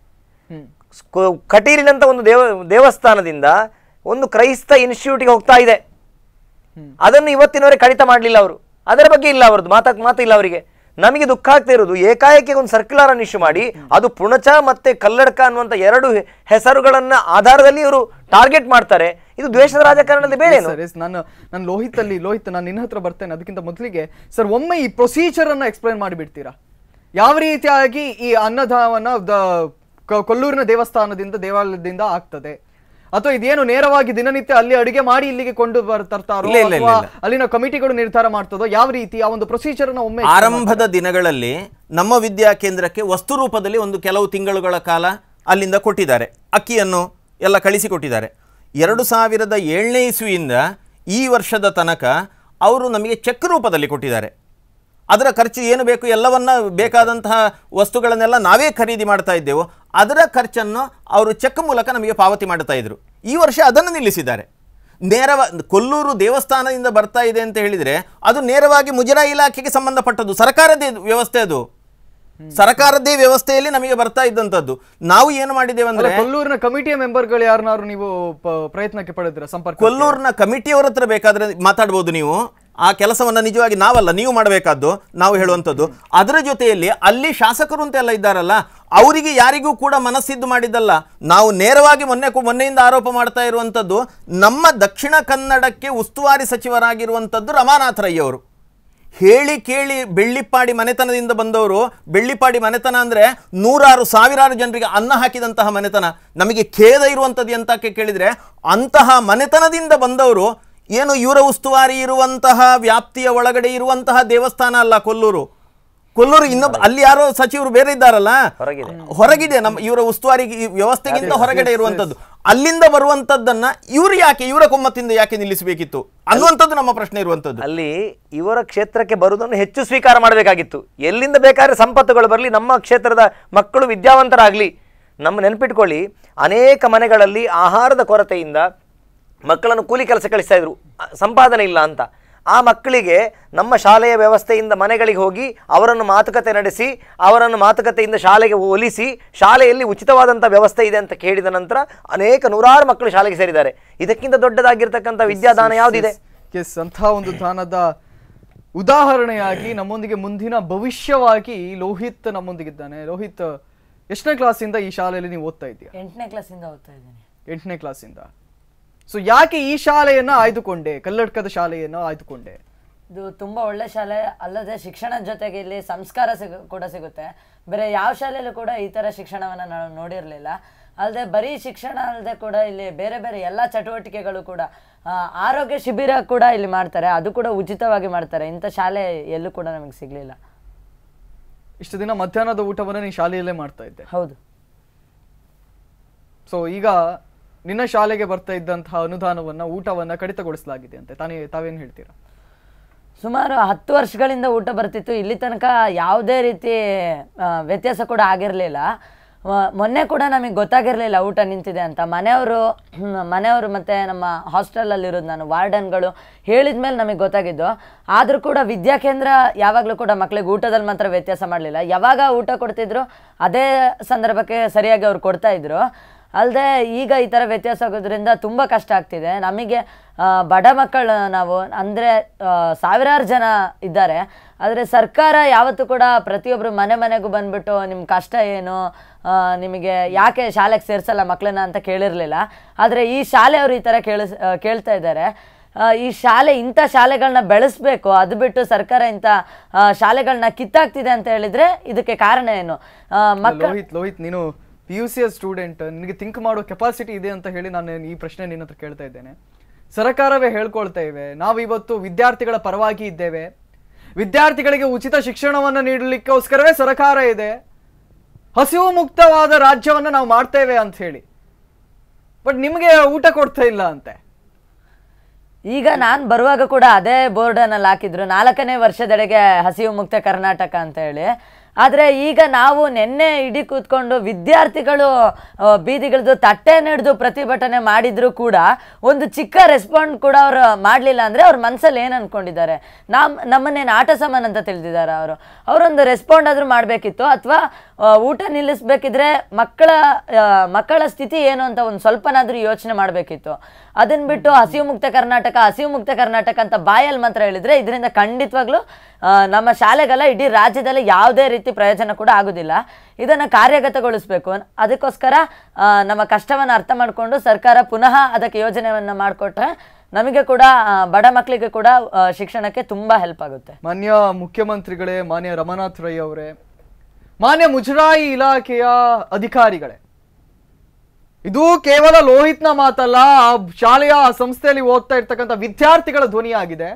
Speaker 3: ಕಟೀಲಿನಂತ ಒಂದು ದೇವ ದೇವಸ್ಥಾನದಿಂದ ಒಂದು ಕ್ರೈಸ್ತ ಇನ್ಸ್ಟಿಟ್ಯೂಟ್ಗೆ ಹೋಗ್ತಾ ಇದೆ, ಅದನ್ನು ಇವತ್ತಿನವರೆಗೆ ಕಡಿತ ಮಾಡಲಿಲ್ಲ ಅವರು, ಅದರ ಬಗ್ಗೆ ಇಲ್ಲ ಅವರದ್ದು ಮಾತಾಕ್ ಮಾತು ಇಲ್ಲ ಅವರಿಗೆ. ನಮಗೆ ದುಃಖ ಆಗ್ತಾ ಇರೋದು, ಏಕಾಏಕಿ ಒಂದು ಸರ್ಕ್ಯುಲರ್ ಅನ್ನು ಇಶ್ಯೂ ಮಾಡಿ, ಅದು ಪುಣಚ ಮತ್ತೆ ಕಲ್ಲಡ್ಕ ಅನ್ನುವಂಥ ಎರಡು ಹೆಸರುಗಳನ್ನ ಆಧಾರದಲ್ಲಿ ಇವರು ಟಾರ್ಗೆಟ್ ಮಾಡ್ತಾರೆ. ಇದು ದ್ವೇಷದ ರಾಜಕಾರಣದಲ್ಲಿ ಬೇರೆ.
Speaker 1: ನಾನು ನಾನು ಲೋಹಿತ್ ಅಲ್ಲಿ ಲೋಹಿತ್ ನಾನು ನಿನ್ನ ಹತ್ರ ಬರ್ತೇನೆ, ಅದಕ್ಕಿಂತ ಮೊದಲಿಗೆ ಸರ್ ಒಮ್ಮೆ ಈ ಪ್ರೊಸೀಜರ್ ಅನ್ನ ಎಕ್ಸ್ಪ್ಲೈನ್ ಮಾಡಿಬಿಡ್ತೀರಾ, ಯಾವ ರೀತಿಯಾಗಿ ಈ ಅನ್ನದಾನವನ್ನ ಕೊಲ್ಲೂರಿನ ದೇವಸ್ಥಾನದಿಂದ ದೇವಾಲಯದಿಂದ ಆಗ್ತದೆ, ಅಥವಾ ಇದೇನು ನೇರವಾಗಿ ದಿನನಿತ್ಯ ಅಲ್ಲಿ ಅಡಿಗೆ ಮಾಡಿ ಇಲ್ಲಿಗೆ ಕೊಂಡು ತರ್ತಾರೋ, ಅಲ್ಲಿನ ಕಮಿಟಿಗಳು ನಿರ್ಧಾರ ಮಾಡ್ತದೋ, ಯಾವ ರೀತಿ ಆ ಒಂದು ಪ್ರೊಸೀಜರ್ ಅನ್ನ ಒಮ್ಮೆ.
Speaker 2: ಆರಂಭದ ದಿನಗಳಲ್ಲಿ ನಮ್ಮ ವಿದ್ಯಾ ಕೇಂದ್ರಕ್ಕೆ ವಸ್ತು ರೂಪದಲ್ಲಿ ಒಂದು ಕೆಲವು ತಿಂಗಳುಗಳ ಕಾಲ ಅಲ್ಲಿಂದ ಕೊಟ್ಟಿದ್ದಾರೆ, ಅಕ್ಕಿಯನ್ನು ಎಲ್ಲ ಕಳಿಸಿಕೊಟ್ಟಿದ್ದಾರೆ. ಎರಡು ಸಾವಿರದ ಏಳನೇ ಇಸ್ವಿಯಿಂದ ಈ ವರ್ಷದ ತನಕ ಅವರು ನಮಗೆ ಚೆಕ್ ರೂಪದಲ್ಲಿ ಕೊಟ್ಟಿದ್ದಾರೆ. ಅದರ ಖರ್ಚು ಏನು ಬೇಕು ಎಲ್ಲವನ್ನ ಬೇಕಾದಂತಹ ವಸ್ತುಗಳನ್ನೆಲ್ಲ ನಾವೇ ಖರೀದಿ ಮಾಡ್ತಾ ಇದ್ದೆವು, ಅದರ ಖರ್ಚನ್ನು ಅವರು ಚೆಕ್ ಮೂಲಕ ನಮಗೆ ಪಾವತಿ ಮಾಡ್ತಾ ಇದ್ರು. ಈ ವರ್ಷ ಅದನ್ನು ನಿಲ್ಲಿಸಿದ್ದಾರೆ. ನೇರವಾಗಿ ಕೊಲ್ಲೂರು ದೇವಸ್ಥಾನದಿಂದ ಬರ್ತಾ ಇದೆ ಅಂತ ಹೇಳಿದರೆ ಅದು ನೇರವಾಗಿ ಮುಜರಾಯಿ ಇಲಾಖೆಗೆ ಸಂಬಂಧಪಟ್ಟದ್ದು, ಸರ್ಕಾರದ ವ್ಯವಸ್ಥೆ ಅದು. ಸರ್ಕಾರದ್ದೇ ವ್ಯವಸ್ಥೆಯಲ್ಲಿ ನಮಗೆ ಬರ್ತಾ ಇದ್ದಂಥದ್ದು. ನಾವು ಏನು ಮಾಡಿದ್ದೇವೆ ಅಂದ್ರೆ,
Speaker 1: ಕೊಲ್ಲೂರಿನ ಕಮಿಟಿಯ ಮೆಂಬರ್ಗಳು ಯಾರನ್ನಾರು ನೀವು ಪ್ರಯತ್ನಕ್ಕೆ ಪಡೆದ್ರ ಸಂಪರ್ಕ?
Speaker 2: ಕೊಲ್ಲೂರಿನ ಕಮಿಟಿಯವರ ಹತ್ರ ಬೇಕಾದ್ರೆ ಮಾತಾಡ್ಬೋದು ನೀವು. ಆ ಕೆಲಸವನ್ನ ನಿಜವಾಗಿ ನಾವಲ್ಲ, ನೀವು ಮಾಡಬೇಕಾದ್ದು, ನಾವು ಹೇಳುವಂಥದ್ದು. ಅದರ ಜೊತೆಯಲ್ಲಿ ಅಲ್ಲಿ ಶಾಸಕರು ಅಂತೆಲ್ಲ ಇದ್ದಾರಲ್ಲ, ಅವರಿಗೆ ಯಾರಿಗೂ ಕೂಡ ಮನಸ್ಸಿದ್ದು ಮಾಡಿದ್ದಲ್ಲ. ನಾವು ನೇರವಾಗಿ ಮೊನ್ನೆ ಮೊನ್ನೆಯಿಂದ ಆರೋಪ ಮಾಡ್ತಾ ಇರುವಂಥದ್ದು, ನಮ್ಮ ದಕ್ಷಿಣ ಕನ್ನಡಕ್ಕೆ ಉಸ್ತುವಾರಿ ಸಚಿವರಾಗಿರುವಂಥದ್ದು ರಮಾನಾಥ ರೈ ಅವರು. ಹೇಳಿ ಕೇಳಿ ಬೆಳ್ಳಿಪ್ಪಾಡಿ ಮನೆತನದಿಂದ ಬಂದವರು. ಬೆಳ್ಳಿಪ್ಪಾಡಿ ಮನೆತನ ಅಂದರೆ ನೂರಾರು ಸಾವಿರಾರು ಜನರಿಗೆ ಅನ್ನ ಹಾಕಿದಂತಹ ಮನೆತನ. ನಮಗೆ ಖೇದ ಇರುವಂಥದ್ದು ಎಂತಕ್ಕೆ ಕೇಳಿದರೆ, ಅಂತಹ ಮನೆತನದಿಂದ ಬಂದವರು ಏನು ಇವರ ಉಸ್ತುವಾರಿ ಇರುವಂತಹ ವ್ಯಾಪ್ತಿಯ ಒಳಗಡೆ ಇರುವಂತಹ ದೇವಸ್ಥಾನ ಅಲ್ಲ ಕೊಲ್ಲೂರು. ಕೊಲ್ಲೂರು ಇನ್ನೊಬ್ಬ ಅಲ್ಲಿ ಯಾರೋ ಸಚಿವರು ಬೇರೆ ಇದ್ದಾರಲ್ಲ, ಹೊರಗಿದೆ, ನಮ್ಮ ಇವರ ಉಸ್ತುವಾರಿ ವ್ಯವಸ್ಥೆಗಿಂತ ಹೊರಗಡೆ ಇರುವಂತದ್ದು. ಅಲ್ಲಿಂದ ಬರುವಂತದ್ದನ್ನ ಇವರು ಯಾಕೆ ಇವರ ಕೊಮ್ಮತ್ತಿಂದ ಯಾಕೆ ನಿಲ್ಲಿಸಬೇಕಿತ್ತು ಅನ್ನುವಂಥದ್ದು ನಮ್ಮ ಪ್ರಶ್ನೆ ಇರುವಂತದ್ದು.
Speaker 3: ಅಲ್ಲಿ ಇವರ ಕ್ಷೇತ್ರಕ್ಕೆ ಬರುವುದನ್ನು ಹೆಚ್ಚು ಸ್ವೀಕಾರ ಮಾಡಬೇಕಾಗಿತ್ತು. ಎಲ್ಲಿಂದ ಬೇಕಾದ್ರೆ ಸಂಪತ್ತುಗಳು ಬರಲಿ, ನಮ್ಮ ಕ್ಷೇತ್ರದ ಮಕ್ಕಳು ವಿದ್ಯಾವಂತರಾಗಲಿ. ನಮ್ಮ ನೆನಪಿಟ್ಕೊಳ್ಳಿ, ಅನೇಕ ಮನೆಗಳಲ್ಲಿ ಆಹಾರದ ಕೊರತೆಯಿಂದ ಮಕ್ಕಳನ್ನು ಕೂಲಿ ಕೆಲಸ ಕಳಿಸ್ತಾ ಇದ್ರು, ಸಂಪಾದನೆ ಇಲ್ಲ ಅಂತ. ಆ ಮಕ್ಕಳಿಗೆ ನಮ್ಮ ಶಾಲೆಯ ವ್ಯವಸ್ಥೆಯಿಂದ ಮನೆಗಳಿಗೆ ಹೋಗಿ ಅವರನ್ನು ಮಾತುಕತೆ ನಡೆಸಿ, ಅವರನ್ನು ಮಾತುಕತೆಯಿಂದ ಶಾಲೆಗೆ ಒಲಿಸಿ, ಶಾಲೆಯಲ್ಲಿ ಉಚಿತವಾದಂಥ ವ್ಯವಸ್ಥೆ ಇದೆ ಅಂತ ಕೇಳಿದ ನಂತರ ಅನೇಕ ನೂರಾರು ಮಕ್ಕಳು ಶಾಲೆಗೆ ಸೇರಿದ್ದಾರೆ. ಇದಕ್ಕಿಂತ ದೊಡ್ಡದಾಗಿರ್ತಕ್ಕಂಥ ವಿದ್ಯಾದಾನ ಯಾವುದಿದೆ?
Speaker 1: ಎಸ್, ಅಂಥ ಒಂದು ದಾನದ ಉದಾಹರಣೆಯಾಗಿ ನಮ್ಮೊಂದಿಗೆ ಮುಂದಿನ ಭವಿಷ್ಯವಾಗಿ ಲೋಹಿತ್ ನಮ್ಮೊಂದಿಗಿದ್ದಾನೆ. ಲೋಹಿತ್, ಎಷ್ಟನೇ ಕ್ಲಾಸಿಂದ ಈ ಶಾಲೆಯಲ್ಲಿ ನೀವು ಓದ್ತಾ ಇದ್ದೀಯಾ?
Speaker 4: ಎಂಟನೇ ಕ್ಲಾಸಿಂದ ಓದ್ತಾ ಇದ್ದೀನಿ.
Speaker 1: ಎಂಟನೇ ಕ್ಲಾಸಿಂದ. ಸೊ ಯಾಕೆ ಈ ಶಾಲೆಯನ್ನ ಆಯ್ದುಕೊಂಡೆ, ಕಲ್ಲಡ್ಕದ ಶಾಲೆಯನ್ನು ಆಯ್ದುಕೊಂಡೆ?
Speaker 4: ಇದು ತುಂಬ ಒಳ್ಳೆ ಶಾಲೆ, ಅಲ್ಲದೆ ಶಿಕ್ಷಣದ ಜೊತೆಗೆ ಇಲ್ಲಿ ಸಂಸ್ಕಾರ ಸಿಗ ಕೂಡ ಸಿಗುತ್ತೆ. ಬೇರೆ ಯಾವ ಶಾಲೆಯಲ್ಲೂ ಕೂಡ ಈ ಥರ ಶಿಕ್ಷಣವನ್ನು ನಾವು ನೋಡಿರಲಿಲ್ಲ. ಅಲ್ಲದೆ ಬರೀ ಶಿಕ್ಷಣ ಅಲ್ಲದೆ ಕೂಡ ಇಲ್ಲಿ ಬೇರೆ ಬೇರೆ ಎಲ್ಲ ಚಟುವಟಿಕೆಗಳು ಕೂಡ, ಆರೋಗ್ಯ ಶಿಬಿರ ಕೂಡ ಇಲ್ಲಿ ಮಾಡ್ತಾರೆ, ಅದು ಕೂಡ ಉಚಿತವಾಗಿ ಮಾಡ್ತಾರೆ. ಇಂಥ ಶಾಲೆ ಎಲ್ಲೂ ಕೂಡ ನಮಗೆ ಸಿಗಲಿಲ್ಲ.
Speaker 1: ಇಷ್ಟು ದಿನ ಮಧ್ಯಾಹ್ನದ ಊಟವನ್ನು ನೀನು ಶಾಲೆಯಲ್ಲೇ ಮಾಡ್ತಾ ಇದ್ದೆ?
Speaker 4: ಹೌದು.
Speaker 1: ಸೊ ಈಗ ನಿನ್ನ ಶಾಲೆಗೆ ಬರ್ತಾ ಇದ್ದಂತಹ ಅನುದಾನವನ್ನ, ಊಟವನ್ನ ಕಡಿತಗೊಳಿಸಲಾಗಿದೆ ಅಂತ ತಾನೇ ತಾವೇನು ಹೇಳ್ತೀರಾ?
Speaker 4: ಸುಮಾರು ಹತ್ತು ವರ್ಷಗಳಿಂದ ಊಟ ಬರ್ತಿತ್ತು. ಇಲ್ಲಿ ತನಕ ಯಾವುದೇ ರೀತಿ ವ್ಯತ್ಯಾಸ ಕೂಡ ಆಗಿರಲಿಲ್ಲ. ಮೊನ್ನೆ ಕೂಡ ನಮಗೆ ಗೊತ್ತಾಗಿರಲಿಲ್ಲ ಊಟ ನಿಂತಿದೆ ಅಂತ. ಮನೆಯವರು ಮನೆಯವರು ಮತ್ತು ನಮ್ಮ ಹಾಸ್ಟೆಲಲ್ಲಿರೋದು ನಾನು ವಾರ್ಡನ್ಗಳು ಹೇಳಿದ ಮೇಲೆ ನಮಗೆ ಗೊತ್ತಾಗಿದ್ದು. ಆದರೂ ಕೂಡ ವಿದ್ಯಾಕೇಂದ್ರ ಯಾವಾಗಲೂ ಕೂಡ ಮಕ್ಕಳಿಗೆ ಊಟದಲ್ಲಿ ಮಾತ್ರ ವ್ಯತ್ಯಾಸ ಮಾಡಲಿಲ್ಲ. ಯಾವಾಗ ಊಟ ಕೊಡ್ತಿದ್ರು ಅದೇ ಸಂದರ್ಭಕ್ಕೆ ಸರಿಯಾಗಿ ಅವ್ರು ಕೊಡ್ತಾಯಿದ್ರು. ಅಲ್ಲದೆ ಈಗ ಈ ಥರ ವ್ಯತ್ಯಾಸ ಆಗೋದ್ರಿಂದ ತುಂಬ ಕಷ್ಟ ಆಗ್ತಿದೆ ನಮಗೆ. ಬಡ ಮಕ್ಕಳು ನಾವು ಅಂದರೆ ಸಾವಿರಾರು ಜನ ಇದ್ದಾರೆ. ಆದರೆ ಸರ್ಕಾರ ಯಾವತ್ತೂ ಕೂಡ ಪ್ರತಿಯೊಬ್ಬರು ಮನೆ ಮನೆಗೂ ಬಂದುಬಿಟ್ಟು ನಿಮ್ಮ ಕಷ್ಟ ಏನು, ನಿಮಗೆ ಯಾಕೆ ಶಾಲೆಗೆ ಸೇರಿಸಲ್ಲ ಮಕ್ಕಳನ್ನ ಅಂತ ಕೇಳಿರಲಿಲ್ಲ. ಆದರೆ ಈ ಶಾಲೆಯವರು ಈ ಥರ ಕೇಳಿಸ್ ಕೇಳ್ತಾ ಇದ್ದಾರೆ. ಈ ಶಾಲೆ, ಇಂಥ ಶಾಲೆಗಳನ್ನ ಬೆಳೆಸಬೇಕು, ಅದು ಬಿಟ್ಟು ಸರ್ಕಾರ ಇಂಥ ಶಾಲೆಗಳನ್ನ ಕಿತ್ತಾಗ್ತಿದೆ ಅಂತ ಹೇಳಿದರೆ ಇದಕ್ಕೆ ಕಾರಣ ಏನು?
Speaker 1: ಮಕ್ಕಳು ಲೋಹಿತ್ ಲೋಹಿತ್ ನೀನು ಪಿ ಯು ಸಿಯ ಸ್ಟೂಡೆಂಟ್, ನಿನಗೆ ಥಿಂಕ್ ಮಾಡೋ ಕೆಪಾಸಿಟಿ ಇದೆ ಅಂತ ಹೇಳಿ ನಾನು ಈ ಪ್ರಶ್ನೆ ನಿನ್ನ ಹತ್ರ ಕೇಳ್ತಾ ಇದ್ದೇನೆ. ಸರ್ಕಾರವೇ ಹೇಳ್ಕೊಳ್ತಾ ಇವೆ, ನಾವು ಇವತ್ತು ವಿದ್ಯಾರ್ಥಿಗಳ ಪರವಾಗಿ ಇದ್ದೇವೆ, ವಿದ್ಯಾರ್ಥಿಗಳಿಗೆ ಉಚಿತ ಶಿಕ್ಷಣವನ್ನು ನೀಡಲಿಕ್ಕೋಸ್ಕರವೇ ಸರ್ಕಾರ ಇದೆ, ಹಸಿವು ಮುಕ್ತವಾದ ರಾಜ್ಯವನ್ನು ನಾವು ಮಾಡ್ತೇವೆ ಅಂತ ಹೇಳಿ. ಬಟ್ ನಿಮಗೆ ಊಟ ಕೊಡ್ತಾ ಇಲ್ಲ ಅಂತೆ.
Speaker 4: ಈಗ ನಾನು ಬರುವಾಗ ಕೂಡ ಅದೇ ಬೋರ್ಡನ್ನಲ್ಲಿ ಹಾಕಿದ್ರು, ನಾಲ್ಕನೇ ವರ್ಷದೆಡೆಗೆ ಹಸಿವು ಮುಕ್ತ ಕರ್ನಾಟಕ ಅಂತ ಹೇಳಿ. ಆದರೆ ಈಗ ನಾವು ನಿನ್ನೆ ಇಡೀ ಕೂತ್ಕೊಂಡು ವಿದ್ಯಾರ್ಥಿಗಳು ಬೀದಿಗಳದ್ದು ತಟ್ಟೆ ನಡೆದು ಪ್ರತಿಭಟನೆ ಮಾಡಿದ್ರು ಕೂಡ ಒಂದು ಚಿಕ್ಕ ರೆಸ್ಪಾಂಡ್ ಕೂಡ ಅವರು ಮಾಡಲಿಲ್ಲ. ಅಂದರೆ ಅವ್ರ ಮನಸ್ಸಲ್ಲಿ ಏನು ಅಂದ್ಕೊಂಡಿದ್ದಾರೆ, ನಮ್ಮ ನಮ್ಮನ್ನೇನು ಆಟ ಸಾಮಾನು ಅಂತ ತಿಳಿದಿದ್ದಾರೆ ಅವರು. ಅವರೊಂದು ರೆಸ್ಪಾಂಡ್ ಆದರೂ ಮಾಡಬೇಕಿತ್ತು. ಅಥವಾ ಊಟ ನಿಲ್ಲಿಸ್ಬೇಕಿದ್ರೆ ಮಕ್ಕಳ ಮಕ್ಕಳ ಸ್ಥಿತಿ ಏನು ಅಂತ ಒಂದು ಸ್ವಲ್ಪನಾದರೂ ಯೋಚನೆ ಮಾಡಬೇಕಿತ್ತು. ಅದನ್ನು ಬಿಟ್ಟು ಹಸಿವು ಮುಕ್ತ ಕರ್ನಾಟಕ ಹಸಿವು ಮುಕ್ತ ಕರ್ನಾಟಕ ಅಂತ ಬಾಯಲ್ಲಿ ಮಾತ್ರ ಹೇಳಿದರೆ ಇದರಿಂದ ಖಂಡಿತವಾಗ್ಲೂ ನಮ್ಮ ಶಾಲೆಗೆಲ್ಲ ಇಡೀ ರಾಜ್ಯದಲ್ಲಿ ಯಾವುದೇ ರೀತಿ ಪ್ರಯೋಜನ ಕೂಡ ಆಗೋದಿಲ್ಲ. ಇದನ್ನು ಕಾರ್ಯಗತಗೊಳಿಸಬೇಕು. ಅದಕ್ಕೋಸ್ಕರ ನಮ್ಮ ಕಷ್ಟವನ್ನು ಅರ್ಥ ಮಾಡಿಕೊಂಡು ಸರ್ಕಾರ ಪುನಃ ಅದಕ್ಕೆ ಯೋಜನೆಯನ್ನು ಮಾಡಿಕೊಟ್ರೆ ನಮಗೆ ಕೂಡ ಬಡ ಮಕ್ಕಳಿಗೆ ಕೂಡ ಶಿಕ್ಷಣಕ್ಕೆ ತುಂಬ ಹೆಲ್ಪ್ ಆಗುತ್ತೆ.
Speaker 1: ಮಾನ್ಯ ಮುಖ್ಯಮಂತ್ರಿಗಳೇ, ಮಾನ್ಯ ರಮಾನಾಥ್ ರೈ ಅವರೇ, ಮಾನ್ಯ ಮುಜರಾಯಿ ಇಲಾಖೆಯ ಅಧಿಕಾರಿಗಳೇ, ಇದು ಕೇವಲ ಲೋಹಿತ್ನ ಮಾತಲ್ಲ, ಆ ಶಾಲೆಯ ಆ ಸಂಸ್ಥೆಯಲ್ಲಿ ಓದ್ತಾ ಇರ್ತಕ್ಕಂಥ ವಿದ್ಯಾರ್ಥಿಗಳ ಧ್ವನಿಯಾಗಿದೆ.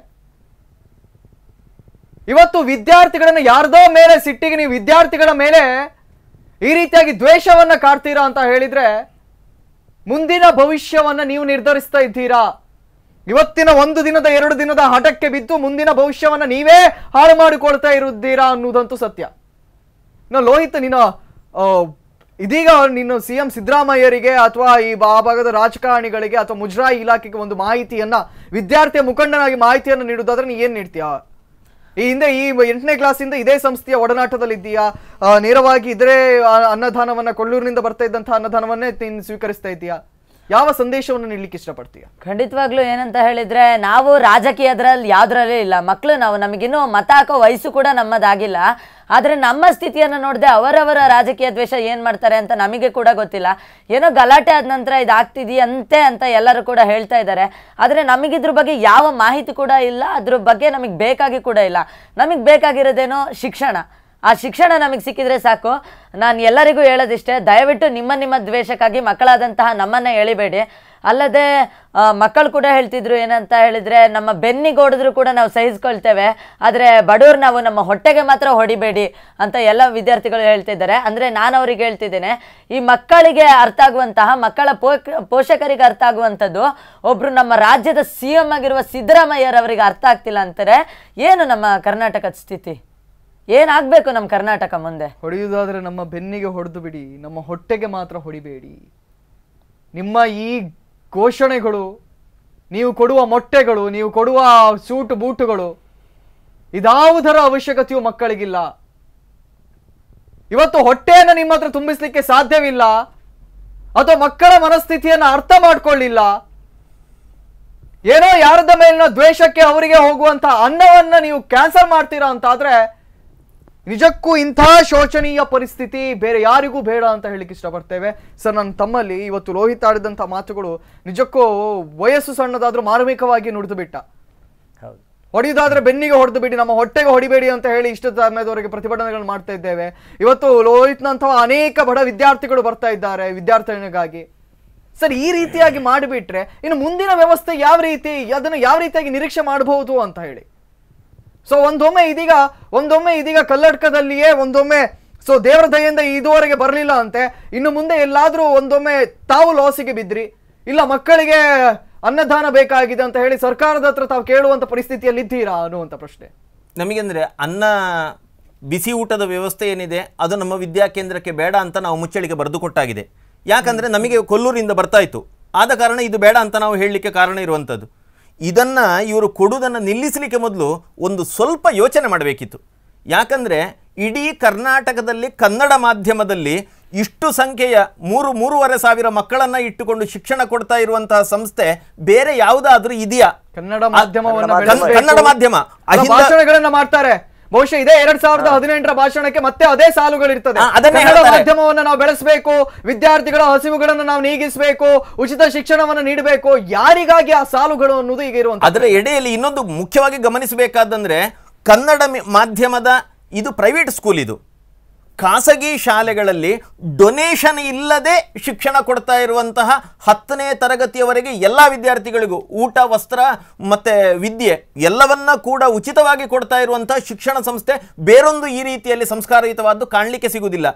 Speaker 1: ಇವತ್ತು ವಿದ್ಯಾರ್ಥಿಗಳನ್ನ ಯಾರ್ದೋ ಮೇಲೆ ಸಿಟ್ಟಿಗೆ ನೀವು ವಿದ್ಯಾರ್ಥಿಗಳ ಮೇಲೆ ಈ ರೀತಿಯಾಗಿ ದ್ವೇಷವನ್ನ ಕಾಡ್ತೀರಾ ಅಂತ ಹೇಳಿದ್ರೆ ಮುಂದಿನ ಭವಿಷ್ಯವನ್ನ ನೀವು ನಿರ್ಧರಿಸ್ತಾ ಇದ್ದೀರಾ. ಇವತ್ತಿನ ಒಂದು ದಿನದ ಎರಡು ದಿನದ ಹಠಕ್ಕೆ ಬಿದ್ದು ಮುಂದಿನ ಭವಿಷ್ಯವನ್ನ ನೀವೇ ಹಾಳು ಮಾಡಿಕೊಳ್ತಾ ಇರುತ್ತೀರಾ ಅನ್ನೋದಂತೂ ಸತ್ಯ. ಇನ್ನು ಲೋಹಿತ್, ನೀನು ಇದೀಗ ನೀನು ಸಿ ಎಂ ಸಿದ್ದರಾಮಯ್ಯರಿಗೆ ಅಥವಾ ಈ ಆ ಭಾಗದ ರಾಜಕಾರಣಿಗಳಿಗೆ ಅಥವಾ ಮುಜರಾಯಿ ಇಲಾಖೆಗೆ ಒಂದು ಮಾಹಿತಿಯನ್ನ, ವಿದ್ಯಾರ್ಥಿಯ ಮುಖಂಡನಾಗಿ ಮಾಹಿತಿಯನ್ನು ನೀಡುವುದಾದ್ರೆ ನೀ ಏನ್ ನೀಡ್ತೀಯಾ? ಈ ಹಿಂದೆ ಈ ಎಂಟನೇ ಕ್ಲಾಸಿಂದ ಇದೇ ಸಂಸ್ಥೆಯ ಒಡನಾಟದಲ್ಲಿದ್ದೀಯಾ? ನೇರವಾಗಿ ಇದ್ರೆ ಅನ್ನದಾನವನ್ನ ಕೊಳ್ಳೂರಿನಿಂದ ಬರ್ತಾ ಇದ್ದಂತಹ ಅನ್ನದಾನವನ್ನೇ ನೀನು ಸ್ವೀಕರಿಸ್ತಾ ಇದೀಯಾ? ಯಾವ ಸಂದೇಶವನ್ನು ನೀಡಲಿಕ್ಕೆ ಇಷ್ಟಪಡ್ತೀಯ?
Speaker 4: ಖಂಡಿತವಾಗ್ಲೂ ಏನಂತ ಹೇಳಿದ್ರೆ, ನಾವು ರಾಜಕೀಯದ್ರಲ್ಲಿ ಯಾವ್ದ್ರಲ್ಲೇ ಇಲ್ಲ. ಮಕ್ಕಳು ನಾವು, ನಮಗಿನ್ನೂ ಮತ ಹಾಕೋ ವಯಸ್ಸು ಕೂಡ ನಮ್ಮದಾಗಿಲ್ಲ. ಆದರೆ ನಮ್ಮ ಸ್ಥಿತಿಯನ್ನು ನೋಡದೆ ಅವರವರ ರಾಜಕೀಯ ದ್ವೇಷ ಏನು ಮಾಡ್ತಾರೆ ಅಂತ ನಮಗೆ ಕೂಡ ಗೊತ್ತಿಲ್ಲ. ಏನೋ ಗಲಾಟೆ ಆದ ನಂತರ ಇದಾಗ್ತಿದೆಯಂತೆ ಅಂತ ಎಲ್ಲರೂ ಕೂಡ ಹೇಳ್ತಾ ಇದ್ದಾರೆ. ಆದರೆ ನಮಗಿದ್ರ ಬಗ್ಗೆ ಯಾವ ಮಾಹಿತಿ ಕೂಡ ಇಲ್ಲ, ಅದ್ರ ಬಗ್ಗೆ ನಮಗೆ ಬೇಕಾಗಿ ಕೂಡ ಇಲ್ಲ. ನಮಗೆ ಬೇಕಾಗಿರೋದೇನೋ ಶಿಕ್ಷಣ. ಆ ಶಿಕ್ಷಣ ನಮಗೆ ಸಿಕ್ಕಿದ್ರೆ ಸಾಕು. ನಾನು ಎಲ್ಲರಿಗೂ ಹೇಳೋದಿಷ್ಟೇ, ದಯವಿಟ್ಟು ನಿಮ್ಮ ನಿಮ್ಮ ದ್ವೇಷಕ್ಕಾಗಿ ಮಕ್ಕಳಾದಂತಹ ನಮ್ಮನ್ನು ಎಳಿಬೇಡಿ. ಅಲ್ಲದೆ ಮಕ್ಕಳು ಕೂಡ ಹೇಳ್ತಿದ್ರು ಏನಂತ ಹೇಳಿದರೆ, ನಮ್ಮ ಬೆನ್ನಿಗೆ ಹೊಡೆದ್ರು ಕೂಡ ನಾವು ಸಹಿಸ್ಕೊಳ್ತೇವೆ, ಆದರೆ ಬಡವ್ರು ನಾವು ನಮ್ಮ ಹೊಟ್ಟೆಗೆ ಮಾತ್ರ ಹೊಡಿಬೇಡಿ ಅಂತ ಎಲ್ಲ ವಿದ್ಯಾರ್ಥಿಗಳು ಹೇಳ್ತಿದ್ದಾರೆ. ಅಂದರೆ ನಾನು ಅವ್ರಿಗೆ ಹೇಳ್ತಿದ್ದೇನೆ, ಈ ಮಕ್ಕಳಿಗೆ ಅರ್ಥ ಆಗುವಂತಹ, ಮಕ್ಕಳ ಪೋ ಪೋಷಕರಿಗೆ ಅರ್ಥ ಆಗುವಂಥದ್ದು ಒಬ್ಬರು ನಮ್ಮ ರಾಜ್ಯದ ಸಿ ಎಂ ಆಗಿರುವ ಸಿದ್ದರಾಮಯ್ಯರವರಿಗೆ ಅರ್ಥ ಆಗ್ತಿಲ್ಲ ಅಂತಾರೆ. ಏನು ನಮ್ಮ ಕರ್ನಾಟಕದ ಸ್ಥಿತಿ? ಏನಾಗಬೇಕು ನಮ್ಮ ಕರ್ನಾಟಕ ಮುಂದೆ?
Speaker 1: ಹೊಡೆಯುವುದಾದ್ರೆ ನಮ್ಮ ಬೆನ್ನಿಗೆ ಹೊಡೆದು ಬಿಡಿ, ನಮ್ಮ ಹೊಟ್ಟೆಗೆ ಮಾತ್ರ ಹೊಡಿಬೇಡಿ. ನಿಮ್ಮ ಈ ಘೋಷಣೆಗಳು, ನೀವು ಕೊಡುವ ಮೊಟ್ಟೆಗಳು, ನೀವು ಕೊಡುವ ಸೂಟು ಬೂಟುಗಳು, ಇದಾವುದರ ಅವಶ್ಯಕತೆಯೂ ಮಕ್ಕಳಿಗಿಲ್ಲ. ಇವತ್ತು ಹೊಟ್ಟೆಯನ್ನು ನಿಮ್ಮ ಹತ್ರ ತುಂಬಿಸ್ಲಿಕ್ಕೆ ಸಾಧ್ಯವಿಲ್ಲ, ಅಥವಾ ಮಕ್ಕಳ ಮನಸ್ಥಿತಿಯನ್ನು ಅರ್ಥ ಮಾಡ್ಕೊಳ್ಳಿಲ್ಲ, ಏನೋ ಯಾರದ ಮೇಲಿನ ದ್ವೇಷಕ್ಕೆ ಅವರಿಗೆ ಹೋಗುವಂತ ಅನ್ನವನ್ನ ನೀವು ಕ್ಯಾನ್ಸಲ್ ಮಾಡ್ತೀರಾ ಅಂತ ಆದ್ರೆ ನಿಜಕ್ಕೂ ಇಂಥ ಶೋಚನೀಯ ಪರಿಸ್ಥಿತಿ ಬೇರೆ ಯಾರಿಗೂ ಬೇಡ ಅಂತ ಹೇಳಿಕ್ಕೆ ಇಷ್ಟಪಡ್ತೇವೆ. ಸರ್, ನನ್ನ ತಮ್ಮಲ್ಲಿ ಇವತ್ತು ರೋಹಿತ್ ಆಡಿದಂಥ ಮಾತುಗಳು ನಿಜಕ್ಕೂ ವಯಸ್ಸು ಸಣ್ಣದಾದ್ರೂ ಮಾರ್ಮಿಕವಾಗಿ ನುಡಿದು ಬಿಟ್ಟ. ಹೊಡೆಯುವುದಾದ್ರೆ ಬೆನ್ನಿಗೆ ಹೊಡೆದು ಬಿಡಿ, ನಮ್ಮ ಹೊಟ್ಟೆಗೆ ಹೊಡಿಬೇಡಿ ಅಂತ ಹೇಳಿ ಇಷ್ಟು ಸಮಯದವರೆಗೆ ಪ್ರತಿಭಟನೆಗಳು ಮಾಡ್ತಾ ಇದ್ದೇವೆ. ಇವತ್ತು ರೋಹಿತ್ನಂತಹ ಅನೇಕ ಬಡ ವಿದ್ಯಾರ್ಥಿಗಳು ಬರ್ತಾ ಇದ್ದಾರೆ ವಿದ್ಯಾರ್ಥಿನಿಗಾಗಿ. ಸರ್, ಈ ರೀತಿಯಾಗಿ ಮಾಡಿಬಿಟ್ರೆ ಇನ್ನು ಮುಂದಿನ ವ್ಯವಸ್ಥೆ ಯಾವ ರೀತಿ, ಅದನ್ನು ಯಾವ ರೀತಿಯಾಗಿ ನಿರೀಕ್ಷೆ ಮಾಡಬಹುದು ಅಂತ ಹೇಳಿ. ಸೊ ಒಂದೊಮ್ಮೆ ಇದೀಗ ಒಂದೊಮ್ಮೆ ಇದೀಗ ಕಲ್ಲಡ್ಕದಲ್ಲಿಯೇ ಒಂದೊಮ್ಮೆ ಸೊ ದೇವರ ದಯೆಯಿಂದ ಇದುವರೆಗೆ ಬರಲಿಲ್ಲ ಅಂತೆ, ಇನ್ನು ಮುಂದೆ ಎಲ್ಲಾದ್ರೂ ಒಂದೊಮ್ಮೆ ತಾವು ಲಾಸಿಗೆ ಬಿದ್ರಿ, ಇಲ್ಲ ಮಕ್ಕಳಿಗೆ ಅನ್ನದಾನ ಬೇಕಾಗಿದೆ ಅಂತ ಹೇಳಿ ಸರ್ಕಾರದ ಹತ್ರ ತಾವು ಕೇಳುವಂತ ಪರಿಸ್ಥಿತಿಯಲ್ಲಿ ಇದ್ದೀರಾ ಅನ್ನುವಂಥ ಪ್ರಶ್ನೆ
Speaker 2: ನಮಗೆ. ಅಂದರೆ ಅನ್ನ ಬಿಸಿ ಊಟದ ವ್ಯವಸ್ಥೆ ಏನಿದೆ ಅದು ನಮ್ಮ ವಿದ್ಯಾಕೇಂದ್ರಕ್ಕೆ ಬೇಡ ಅಂತ ನಾವು ಮುಚ್ಚಳಿಕೆ ಬರೆದು ಕೊಟ್ಟಾಗಿದೆ. ಯಾಕಂದರೆ ನಮಗೆ ಕೊಲ್ಲೂರಿಂದ ಬರ್ತಾ ಇತ್ತು, ಆದ ಕಾರಣ ಇದು ಬೇಡ ಅಂತ ನಾವು ಹೇಳಲಿಕ್ಕೆ ಕಾರಣ ಇರುವಂಥದ್ದು. ಇದನ್ನು ಇವರು ಕೊಡುವುದನ್ನು ನಿಲ್ಲಿಸಲಿಕ್ಕೆ ಮೊದಲು ಒಂದು ಸ್ವಲ್ಪ ಯೋಚನೆ ಮಾಡಬೇಕಿತ್ತು. ಯಾಕಂದರೆ ಇಡೀ ಕರ್ನಾಟಕದಲ್ಲಿ ಕನ್ನಡ ಮಾಧ್ಯಮದಲ್ಲಿ ಇಷ್ಟು ಸಂಖ್ಯೆಯ ಮೂರು ಮೂರುವರೆ ಸಾವಿರ ಮಕ್ಕಳನ್ನು ಇಟ್ಟುಕೊಂಡು ಶಿಕ್ಷಣ ಕೊಡ್ತಾ ಇರುವಂತಹ ಸಂಸ್ಥೆ ಬೇರೆ ಯಾವುದಾದ್ರೂ ಇದೆಯಾ?
Speaker 1: ಕನ್ನಡ ಮಾಧ್ಯಮವನ್ನು
Speaker 2: ಕನ್ನಡ ಮಾಧ್ಯಮ
Speaker 1: ಭಾಷಣಗಳನ್ನ ಮಾಡ್ತಾರೆ. ಬಹುಶಃ ಇದೇ ಎರಡ್ ಸಾವಿರದ ಹದಿನೆಂಟರ ಭಾಷಣಕ್ಕೆ ಮತ್ತೆ ಅದೇ ಸಾಲುಗಳಿರ್ತದೆ. ಕನ್ನಡ ಮಾಧ್ಯಮವನ್ನು ನಾವು ಬೆಳೆಸಬೇಕು, ವಿದ್ಯಾರ್ಥಿಗಳ ಹಸಿವುಗಳನ್ನು ನಾವು ನೀಗಿಸಬೇಕು, ಉಚಿತ ಶಿಕ್ಷಣವನ್ನು ನೀಡಬೇಕು. ಯಾರಿಗಾಗಿ ಆ ಸಾಲುಗಳು ಅನ್ನೋದು ಈಗ ಇರುವಂತ.
Speaker 2: ಅದರ ಎಡೆಯಲ್ಲಿ ಇನ್ನೊಂದು ಮುಖ್ಯವಾಗಿ ಗಮನಿಸಬೇಕಾದಂದ್ರೆ, ಕನ್ನಡ ಮಾಧ್ಯಮದ ಇದು ಪ್ರೈವೇಟ್ ಸ್ಕೂಲ್, ಇದು ಖಾಸಗಿ ಶಾಲೆಗಳಲ್ಲಿ ಡೊನೇಷನ್ ಇಲ್ಲದೆ ಶಿಕ್ಷಣ ಕೊಡ್ತಾ ಇರುವಂತಹ ಹತ್ತನೇ ತರಗತಿಯವರೆಗೆ ಎಲ್ಲ ವಿದ್ಯಾರ್ಥಿಗಳಿಗೂ ಊಟ, ವಸ್ತ್ರ ಮತ್ತು ವಿದ್ಯೆ ಎಲ್ಲವನ್ನ ಕೂಡ ಉಚಿತವಾಗಿ ಕೊಡ್ತಾ ಇರುವಂತಹ ಶಿಕ್ಷಣ ಸಂಸ್ಥೆ ಬೇರೊಂದು ಈ ರೀತಿಯಲ್ಲಿ ಸಂಸ್ಕಾರಯುತವಾದ್ದು ಕಾಣಲಿಕ್ಕೆ ಸಿಗುವುದಿಲ್ಲ.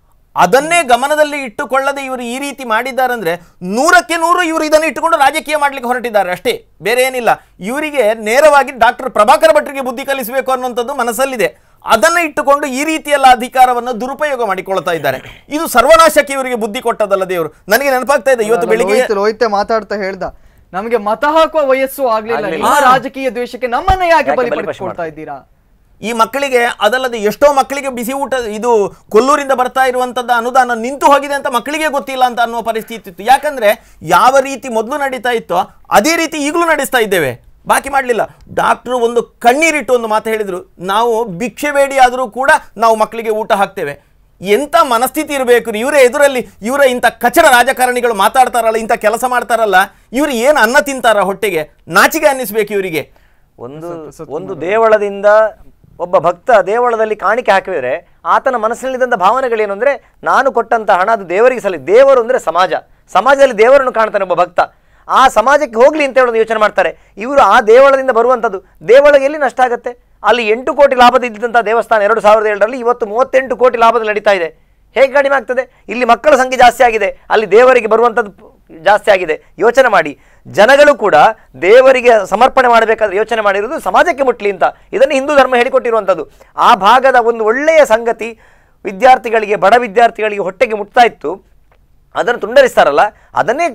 Speaker 2: ಅದನ್ನೇ ಗಮನದಲ್ಲಿ ಇಟ್ಟುಕೊಳ್ಳದೆ ಇವರು ಈ ರೀತಿ ಮಾಡಿದ್ದಾರೆ ಅಂದರೆ ನೂರಕ್ಕೆ ನೂರು ಇವರು ಇದನ್ನು ಇಟ್ಟುಕೊಂಡು ರಾಜಕೀಯ ಮಾಡಲಿಕ್ಕೆ ಹೊರಟಿದ್ದಾರೆ ಅಷ್ಟೇ, ಬೇರೆ ಏನಿಲ್ಲ. ಇವರಿಗೆ ನೇರವಾಗಿ ಡಾಕ್ಟರ್ ಪ್ರಭಾಕರ್ ಭಟ್ರಿಗೆ ಬುದ್ಧಿ ಕಲಿಸಬೇಕು ಅನ್ನುವಂಥದ್ದು ಮನಸ್ಸಲ್ಲಿದೆ. ಅದನ್ನು ಇಟ್ಟುಕೊಂಡು ಈ ರೀತಿಯೆಲ್ಲ ಅಧಿಕಾರವನ್ನು ದುರುಪಯೋಗ ಮಾಡಿಕೊಳ್ತಾ ಇದ್ದಾರೆ. ಇದು ಸರ್ವನಾಶಕ್ಕೆ ಇವರಿಗೆ ಬುದ್ಧಿ ಕೊಟ್ಟದಲ್ಲ ದೇವರು. ನನಗೆ ನೆನಪಾಗ್ತಾ ಇದೆ, ಇವತ್ತು ಬೆಳಿಗ್ಗೆ
Speaker 1: ರೋಹಿತ್ ಮಾತಾಡ್ತಾ ಹೇಳ್ದ, ನಮಗೆ ಮತ ಹಾಕುವ ವಯಸ್ಸು ಆಗ್ಲಿಲ್ಲ, ನಿಮ್ಮ ರಾಜಕೀಯ ದ್ವೇಷಕ್ಕೆ ನಮ್ಮನ್ನ ಯಾಕೆ ಬಲಿಪಡಿಸಿಕೊಳ್ತಾ ಇದ್ದೀರಾ?
Speaker 2: ಈ ಮಕ್ಕಳಿಗೆ ಅದಲ್ಲದೆ ಎಷ್ಟೋ ಮಕ್ಕಳಿಗೆ ಬಿಸಿ ಊಟ ಇದು ಕೊಲ್ಲೂರಿಂದ ಬರ್ತಾ ಇರುವಂಥದ್ದು ಅನುದಾನ ನಿಂತು ಹೋಗಿದೆ ಅಂತ ಮಕ್ಕಳಿಗೆ ಗೊತ್ತಿಲ್ಲ ಅಂತ ಅನ್ನುವ ಪರಿಸ್ಥಿತಿ ಇತ್ತು. ಯಾಕಂದ್ರೆ ಯಾವ ರೀತಿ ಮೊದಲು ನಡೀತಾ ಇತ್ತೋ ಅದೇ ರೀತಿ ಈಗಲೂ ನಡೆಸ್ತಾ ಇದ್ದೇವೆ, ಬಾಕಿ ಮಾಡಲಿಲ್ಲ. ಡಾಕ್ಟ್ರು ಒಂದು ಕಣ್ಣೀರಿಟ್ಟು ಒಂದು ಮಾತು ಹೇಳಿದರು, ನಾವು ಭಿಕ್ಷೆ ಬೇಡಿ ಆದರೂ ಕೂಡ ನಾವು ಮಕ್ಕಳಿಗೆ ಊಟ ಹಾಕ್ತೇವೆ. ಎಂಥ ಮನಸ್ಥಿತಿ ಇರಬೇಕು ಇವರ ಎದುರಲ್ಲಿ. ಇವರ ಇಂಥ ಕಚಡ ರಾಜಕಾರಣಿಗಳು ಮಾತಾಡ್ತಾರಲ್ಲ, ಇಂಥ ಕೆಲಸ ಮಾಡ್ತಾರಲ್ಲ, ಇವರು ಏನು ಅನ್ನ ತಿಂತಾರ ಹೊಟ್ಟೆಗೆ? ನಾಚಿಕೆ ಅನ್ನಿಸ್ಬೇಕು ಇವರಿಗೆ.
Speaker 3: ಒಂದು ಒಂದು ದೇವಳದಿಂದ ಒಬ್ಬ ಭಕ್ತ ದೇವಳದಲ್ಲಿ ಕಾಣಿಕೆ ಹಾಕಿದರೆ ಆತನ ಮನಸ್ಸಿನಲ್ಲಿದ್ದಂಥ ಭಾವನೆಗಳೇನು ಅಂದರೆ, ನಾನು ಕೊಟ್ಟಂಥ ಹಣ ಅದು ದೇವರಿಗೆ ಸಲ್ಲಿ. ದೇವರು ಅಂದರೆ ಸಮಾಜ, ಸಮಾಜದಲ್ಲಿ ದೇವರನ್ನು ಕಾಣ್ತಾನೆ ಒಬ್ಬ ಭಕ್ತ. ಆ ಸಮಾಜಕ್ಕೆ ಹೋಗಲಿ ಅಂತ ಹೇಳೋದು ಯೋಚನೆ ಮಾಡ್ತಾರೆ ಇವರು. ಆ ದೇವಳದಿಂದ ಬರುವಂಥದ್ದು ದೇವಳಿಗೆ ಎಲ್ಲಿ ನಷ್ಟ ಆಗುತ್ತೆ? ಅಲ್ಲಿ ಎಂಟು ಕೋಟಿ ಲಾಭದಿದ್ದಂಥ ದೇವಸ್ಥಾನ ಎರಡು ಸಾವಿರದ ಏಳರಲ್ಲಿ ಇವತ್ತು ಮೂವತ್ತೆಂಟು ಕೋಟಿ ಲಾಭದಲ್ಲಿ ನಡೀತಾ ಇದೆ. ಹೇಗೆ ಕಡಿಮೆ ಆಗ್ತದೆ? ಇಲ್ಲಿ ಮಕ್ಕಳ ಸಂಖ್ಯೆ ಜಾಸ್ತಿ ಆಗಿದೆ, ಅಲ್ಲಿ ದೇವರಿಗೆ ಬರುವಂಥದ್ದು ಜಾಸ್ತಿ ಆಗಿದೆ. ಯೋಚನೆ ಮಾಡಿ, ಜನಗಳು ಕೂಡ ದೇವರಿಗೆ ಸಮರ್ಪಣೆ ಮಾಡಬೇಕಾದ್ರೆ ಯೋಚನೆ ಮಾಡಿರೋದು ಸಮಾಜಕ್ಕೆ ಮುಟ್ಲಿ ಅಂತ. ಇದನ್ನು ಹಿಂದೂ ಧರ್ಮ ಹೇಳಿಕೊಟ್ಟಿರುವಂಥದ್ದು. ಆ ಭಾಗದ ಒಂದು ಒಳ್ಳೆಯ ಸಂಗತಿ ವಿದ್ಯಾರ್ಥಿಗಳಿಗೆ, ಬಡ ವಿದ್ಯಾರ್ಥಿಗಳಿಗೆ ಹೊಟ್ಟೆಗೆ ಮುಟ್ತಾ ಇತ್ತು, ಅದನ್ನು ತುಂಡರಿಸ್ತಾರಲ್ಲ, ಅದನ್ನೇ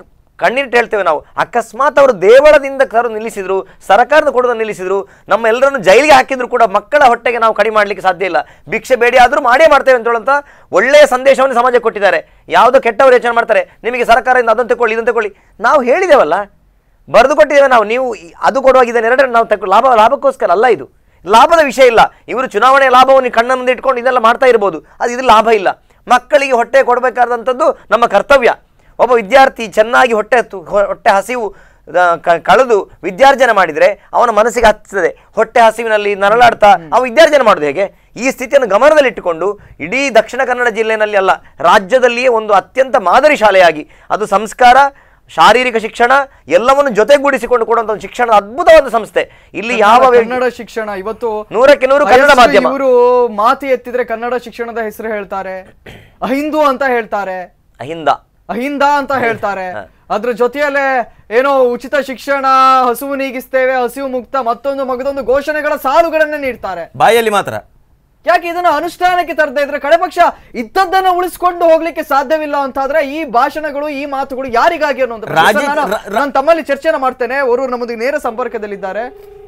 Speaker 3: ಕಣ್ಣೀರಿಟ್ಟು ಹೇಳ್ತೇವೆ ನಾವು. ಅಕಸ್ಮಾತ್ ಅವರು ದೇವಳದಿಂದ ಕರು ನಿಲ್ಲಿಸಿದ್ರು, ಸರ್ಕಾರದ ಕೊಡೋದನ್ನು ನಿಲ್ಲಿಸಿದ್ರು, ನಮ್ಮ ಎಲ್ಲರನ್ನು ಜೈಲಿಗೆ ಹಾಕಿದ್ರು ಕೂಡ ಮಕ್ಕಳ ಹೊಟ್ಟೆಗೆ ನಾವು ಕಡಿಮೆ ಮಾಡಲಿಕ್ಕೆ ಸಾಧ್ಯ ಇಲ್ಲ. ಭಿಕ್ಷೆ ಬೇಡಿ ಆದರೂ ಮಾಡೇ ಮಾಡ್ತೇವೆ ಅಂತ ಹೇಳುವಂಥ ಒಳ್ಳೆಯ ಸಂದೇಶವನ್ನು ಸಮಾಜಕ್ಕೆ ಕೊಟ್ಟಿದ್ದಾರೆ. ಯಾವುದೋ ಕೆಟ್ಟವರು ಯೋಚನೆ ಮಾಡ್ತಾರೆ, ನಿಮಗೆ ಸರ್ಕಾರದಿಂದ ಅದನ್ನು ತಗೊಳ್ಳಿ ಇದನ್ನು ತಗೊಳ್ಳಿ. ನಾವು ಹೇಳಿದ್ದೇವಲ್ಲ, ಬರೆದು ಕೊಟ್ಟಿದ್ದೇವೆ ನಾವು. ನೀವು ಅದು ಕೊಡುವಾಗ ಇದನ್ನು ಎರಡನ್ನು ನಾವು ತಗೊ ಲಾಭ ಲಾಭಕ್ಕೋಸ್ಕರ ಅಲ್ಲ, ಇದು ಲಾಭದ ವಿಷಯ ಇಲ್ಲ. ಇವರು ಚುನಾವಣೆ ಲಾಭವನ್ನು ಕಣ್ಣ ಮುಂದೆ ಇಟ್ಕೊಂಡು ಇದೆಲ್ಲ ಮಾಡ್ತಾ ಇರ್ಬೋದು, ಅದು ಇದು ಲಾಭ ಇಲ್ಲ. ಮಕ್ಕಳಿಗೆ ಹೊಟ್ಟೆ ಕೊಡಬೇಕಾದಂಥದ್ದು ನಮ್ಮ ಕರ್ತವ್ಯ. ಒಬ್ಬ ವಿದ್ಯಾರ್ಥಿ ಚೆನ್ನಾಗಿ ಹೊಟ್ಟೆ ಹೊಟ್ಟೆ ಹಸಿವು ಕಳೆದು ವಿದ್ಯಾರ್ಜನೆ ಮಾಡಿದರೆ ಅವನ ಮನಸ್ಸಿಗೆ ಹತ್ತುತ್ತದೆ. ಹೊಟ್ಟೆ ಹಸಿವಿನಲ್ಲಿ ನರಳಾಡ್ತಾ ಅವ ವಿದ್ಯಾರ್ಜನೆ ಮಾಡೋದು ಹೇಗೆ? ಈ ಸ್ಥಿತಿಯನ್ನು ಗಮನದಲ್ಲಿಟ್ಟುಕೊಂಡು ಇಡೀ ದಕ್ಷಿಣ ಕನ್ನಡ ಜಿಲ್ಲೆಯಲ್ಲಿ ಅಲ್ಲ, ರಾಜ್ಯದಲ್ಲಿಯೇ ಒಂದು ಅತ್ಯಂತ ಮಾದರಿ ಶಾಲೆಯಾಗಿ ಅದು ಸಂಸ್ಕಾರ, ಶಾರೀರಿಕ ಶಿಕ್ಷಣ ಎಲ್ಲವನ್ನು ಜೊತೆಗೂಡಿಸಿಕೊಂಡು ಕೊಡುವಂತ ಒಂದು ಶಿಕ್ಷಣದ ಅದ್ಭುತವಾದ ಸಂಸ್ಥೆ. ಇಲ್ಲಿ ಯಾವ
Speaker 1: ಕನ್ನಡ ಶಿಕ್ಷಣ ಇವತ್ತು
Speaker 3: ನೂರಕ್ಕೆ ನೂರು ಕನ್ನಡ ಮಾಧ್ಯಮ.
Speaker 1: ಇವರು ಮಾತು ಎತ್ತಿದ್ರೆ ಕನ್ನಡ ಶಿಕ್ಷಣದ ಹೆಸರು ಹೇಳ್ತಾರೆ, ಅಹಿಂದು ಅಂತ ಹೇಳ್ತಾರೆ,
Speaker 3: ಅಹಿಂದ
Speaker 1: ಅಹಿಂದ ಅಂತ ಹೇಳ್ತಾರೆ. ಅದ್ರ ಜೊತೆಯಲ್ಲೇ ಏನೋ ಉಚಿತ ಶಿಕ್ಷಣ, ಹಸಿವು ನೀಗಿಸ್ತೇವೆ, ಹಸಿವು ಮುಕ್ತ, ಮತ್ತೊಂದು ಮಗದೊಂದು ಘೋಷಣೆಗಳ ಸಾಲುಗಳನ್ನ ನೀಡ್ತಾರೆ
Speaker 2: ಬಾಯಲ್ಲಿ ಮಾತ್ರ.
Speaker 1: ಯಾಕೆ ಇದನ್ನ ಅನುಷ್ಠಾನಕ್ಕೆ ತರದೇ ಇದ್ರೆ ಕಡೆ ಪಕ್ಷ ಇದ್ದದ್ದನ್ನ ಉಳಿಸ್ಕೊಂಡು ಹೋಗ್ಲಿಕ್ಕೆ ಸಾಧ್ಯವಿಲ್ಲ ಅಂತಾದ್ರೆ ಈ ಭಾಷಣಗಳು, ಈ ಮಾತುಗಳು ಯಾರಿಗಾಗಿ ಅನ್ನೋದು ನಾನು ತಮ್ಮಲ್ಲಿ ಚರ್ಚೆನ ಮಾಡ್ತೇನೆ. ಅವರು ನಮ್ಮೊಂದಿಗೆ ನೇರ ಸಂಪರ್ಕದಲ್ಲಿದ್ದಾರೆ.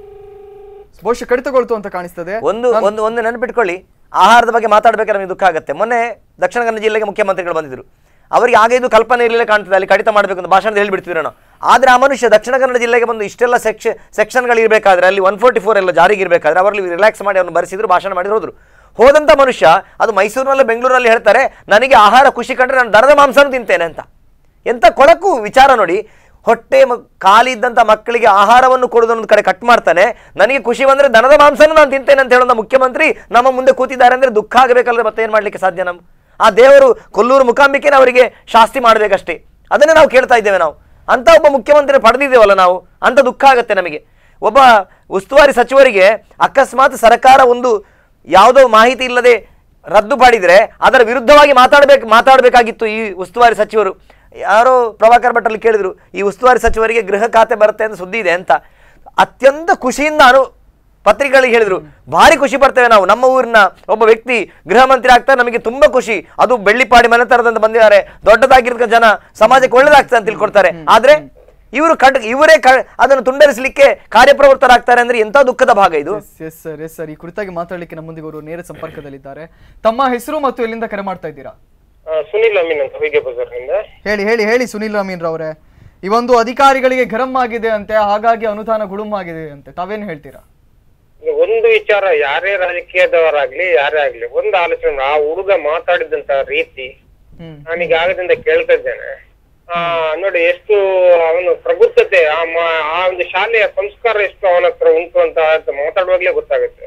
Speaker 1: ಬಹುಶಃ ಕಡಿತಗೊಳ್ತು ಅಂತ ಕಾಣಿಸ್ತದೆ.
Speaker 3: ಒಂದು ಒಂದು ಒಂದು ನೆನಪಿಟ್ಕೊಳ್ಳಿ, ಆಹಾರದ ಬಗ್ಗೆ ಮಾತಾಡ್ಬೇಕಾದ್ರೆ ನಮಗೆ ದುಃಖ ಆಗುತ್ತೆ. ಮೊನ್ನೆ ದಕ್ಷಿಣ ಕನ್ನಡ ಜಿಲ್ಲೆಗೆ ಮುಖ್ಯಮಂತ್ರಿಗಳು ಬಂದಿದ್ರು. ಅವರಿಗೆ ಹಾಗೆ ಇದು ಕಲ್ಪನೆ ಇರಲಿಲ್ಲ ಕಾಣ್ತದೆ, ಅಲ್ಲಿ ಕಡಿತ ಮಾಡಬೇಕು ಅಂತ ಭಾಷಣದಲ್ಲಿ ಹೇಳಿಬಿಡ್ತಿದ್ರು ನಾವು. ಆದರೆ ಆ ಮನುಷ್ಯ ದಕ್ಷಿಣ ಕನ್ನಡ ಜಿಲ್ಲೆಗೆ ಬಂದು ಇಷ್ಟೆಲ್ಲ ಸೆಕ್ಷನ್ ಸೆಕ್ಷನ್ಗಳು ಇರಬೇಕಾದ್ರೆ, ಅಲ್ಲಿ ಒನ್ ಫೋರ್ಟಿ ಫೋರ್ ಎಲ್ಲ ಜಾರಿಗೆ ಇರಬೇಕಾದ್ರೆ ಅವರಲ್ಲಿ ರಿಲ್ಯಾಕ್ಸ್ ಮಾಡಿ ಅವ್ರನ್ನ ಬರೆಸಿದ್ರು, ಭಾಷಣ ಮಾಡಿ ಹೋದ್ರು. ಹೋದಂಥ ಮನುಷ್ಯ ಅದು ಮೈಸೂರಿನಲ್ಲಿ ಬೆಂಗಳೂರಲ್ಲಿ ಹೇಳ್ತಾರೆ, ನನಗೆ ಆಹಾರ ಖುಷಿ ಕಂಡ್ರೆ ನಾನು ದನದ ಮಾಂಸನೂ ತಿಂತೇನೆ ಅಂತ. ಎಂಥ ಕೊಳಕು ವಿಚಾರ ನೋಡಿ. ಹೊಟ್ಟೆ ಖಾಲಿ ಇದ್ದಂಥ ಮಕ್ಕಳಿಗೆ ಆಹಾರವನ್ನು ಕೊಡೋದೊಂದು ಕಡೆ ಕಟ್ ಮಾಡ್ತಾನೆ, ನನಗೆ ಖುಷಿ ಬಂದರೆ ದನದ ಮಾಂಸನೂ ನಾನು ತಿಂತೇನೆ ಅಂತ ಹೇಳೋದು ಮುಖ್ಯಮಂತ್ರಿ ನಮ್ಮ ಮುಂದೆ ಕೂತಿದ್ದಾರೆ ಅಂದರೆ ದುಃಖ ಆಗಬೇಕಲ್ಲದೆ ಮತ್ತೆ ಏನು ಮಾಡಲಿಕ್ಕೆ ಸಾಧ್ಯ? ನಮ್ಮ ಆ ದೇವರು ಕೊಲ್ಲೂರು ಮುಖಾಂಬಿಕೆನ ಅವರಿಗೆ ಶಾಸ್ತಿ ಮಾಡಬೇಕಷ್ಟೇ, ಅದನ್ನೇ ನಾವು ಕೇಳ್ತಾ ಇದ್ದೇವೆ. ನಾವು ಅಂತ ಒಬ್ಬ ಮುಖ್ಯಮಂತ್ರಿ ಪಡೆದಿದ್ದೇವಲ್ಲ ನಾವು, ಅಂತ ದುಃಖ ಆಗುತ್ತೆ ನಮಗೆ. ಒಬ್ಬ ಉಸ್ತುವಾರಿ ಸಚಿವರಿಗೆ ಅಕಸ್ಮಾತ್ ಸರ್ಕಾರ ಒಂದು ಯಾವುದೋ ಮಾಹಿತಿ ಇಲ್ಲದೆ ರದ್ದು ಮಾಡಿದರೆ ಅದರ ವಿರುದ್ಧವಾಗಿ ಮಾತಾಡಬೇಕು ಮಾತಾಡಬೇಕಾಗಿತ್ತು ಈ ಉಸ್ತುವಾರಿ ಸಚಿವರು. ಯಾರೋ ಪ್ರಭಾಕರ್ ಭಟ್ಟಲ್ಲಿ ಕೇಳಿದ್ರು, ಈ ಉಸ್ತುವಾರಿ ಸಚಿವರಿಗೆ ಗೃಹ ಖಾತೆ ಬರುತ್ತೆ ಅಂತ ಸುದ್ದಿ ಇದೆ ಅಂತ. ಅತ್ಯಂತ ಖುಷಿಯಿಂದ ಅನು ಪತ್ರಿಕೆಗಳಿಗೆ ಹೇಳಿದ್ರು, ಭಾರಿ ಖುಷಿ ಪಡ್ತೇವೆ ನಾವು, ನಮ್ಮ ಊರಿನ ಒಬ್ಬ ವ್ಯಕ್ತಿ ಗೃಹ ಮಂತ್ರಿ ಆಗ್ತಾರೆ, ನಮಗೆ ತುಂಬಾ ಖುಷಿ, ಅದು ಬೆಳ್ಳಿಪಾಡಿ ಮನೆ ತರದಂತ ಬಂದಿದ್ದಾರೆ, ದೊಡ್ಡದಾಗಿರ್ತ ಜನ ಸಮಾಜಕ್ಕೆ ಒಳ್ಳೇದಾಗ್ತದೆ ಅಂತ ತಿಳ್ಕೊಡ್ತಾರೆ. ಆದ್ರೆ ಇವರು ಕಡ್ ಇವರೇ ಅದನ್ನು ತುಂಡರಿಸಲಿಕ್ಕೆ ಕಾರ್ಯಪ್ರವೃತ್ತರಾಗ್ತಾರೆ ಅಂದ್ರೆ ಎಂತ ದುಃಖದ ಭಾಗ ಇದು.
Speaker 1: Yes sir, yes sir. ಈ ಕುರಿತಾಗಿ ಮಾತಾಡಲಿಕ್ಕೆ ನಮ್ಮೊಂದಿಗೆ ಅವರು ನೇರ ಸಂಪರ್ಕದಲ್ಲಿದ್ದಾರೆ. ತಮ್ಮ ಹೆಸರು ಮತ್ತು ಎಲ್ಲಿಂದ ಕರೆ ಮಾಡ್ತಾ ಇದ್ದೀರಾ?
Speaker 5: ಸುನಿಲ್ ಅಮೀನ್ ಅಂತ ಹೊಯ್ಗೆ ಬಜಾರ್ನಿಂದ.
Speaker 1: ಹೇಳಿ ಹೇಳಿ ಹೇಳಿ ಸುನಿಲ್ ಅಮೀನ್ ರವರೇ, ಈ ಒಂದು ಅಧಿಕಾರಿಗಳಿಗೆ ಗರಂ ಆಗಿದೆ ಅಂತೆ, ಹಾಗಾಗಿ ಅನುದಾನ ಗುಳುಂ ಆಗಿದೆ ಅಂತೆ, ತಾವೇನು ಹೇಳ್ತೀರಾ?
Speaker 5: ಒಂದು ವಿಚಾರ, ಯಾರೇ ರಾಜಕೀಯದವರಾಗ್ಲಿ ಯಾರೇ ಆಗ್ಲಿ ಒಂದು ಆಲೋಚನೆ, ಆ ಹುಡುಗ ಮಾತಾಡಿದಂತ ರೀತಿ ನಾನೀಗ ಆಗದಿಂದ ಕೇಳ್ತಾ ಇದ್ದೇನೆ. ಆ ನೋಡಿ, ಎಷ್ಟು ಅವನು ಪ್ರಬುದ್ಧತೆ, ಆ ಆ ಒಂದು ಶಾಲೆಯ ಸಂಸ್ಕಾರ ಎಷ್ಟು ಅವನ ಹತ್ರ ಉಂಟು ಅಂತ ಮಾತಾಡುವಾಗ್ಲೇ ಗೊತ್ತಾಗುತ್ತೆ.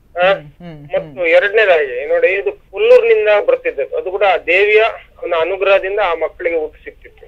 Speaker 5: ಮತ್ತು ಎರಡನೇದಾಗಿ ನೋಡಿ, ಇದು ಕೊಲ್ಲೂರಿನಿಂದ ಬರ್ತಿದ್ದದ್ದು, ಅದು ಕೂಡ ದೇವಿಯ ಅವನ ಅನುಗ್ರಹದಿಂದ ಆ ಮಕ್ಕಳಿಗೆ ಊಟ ಸಿಕ್ತಿತ್ತು.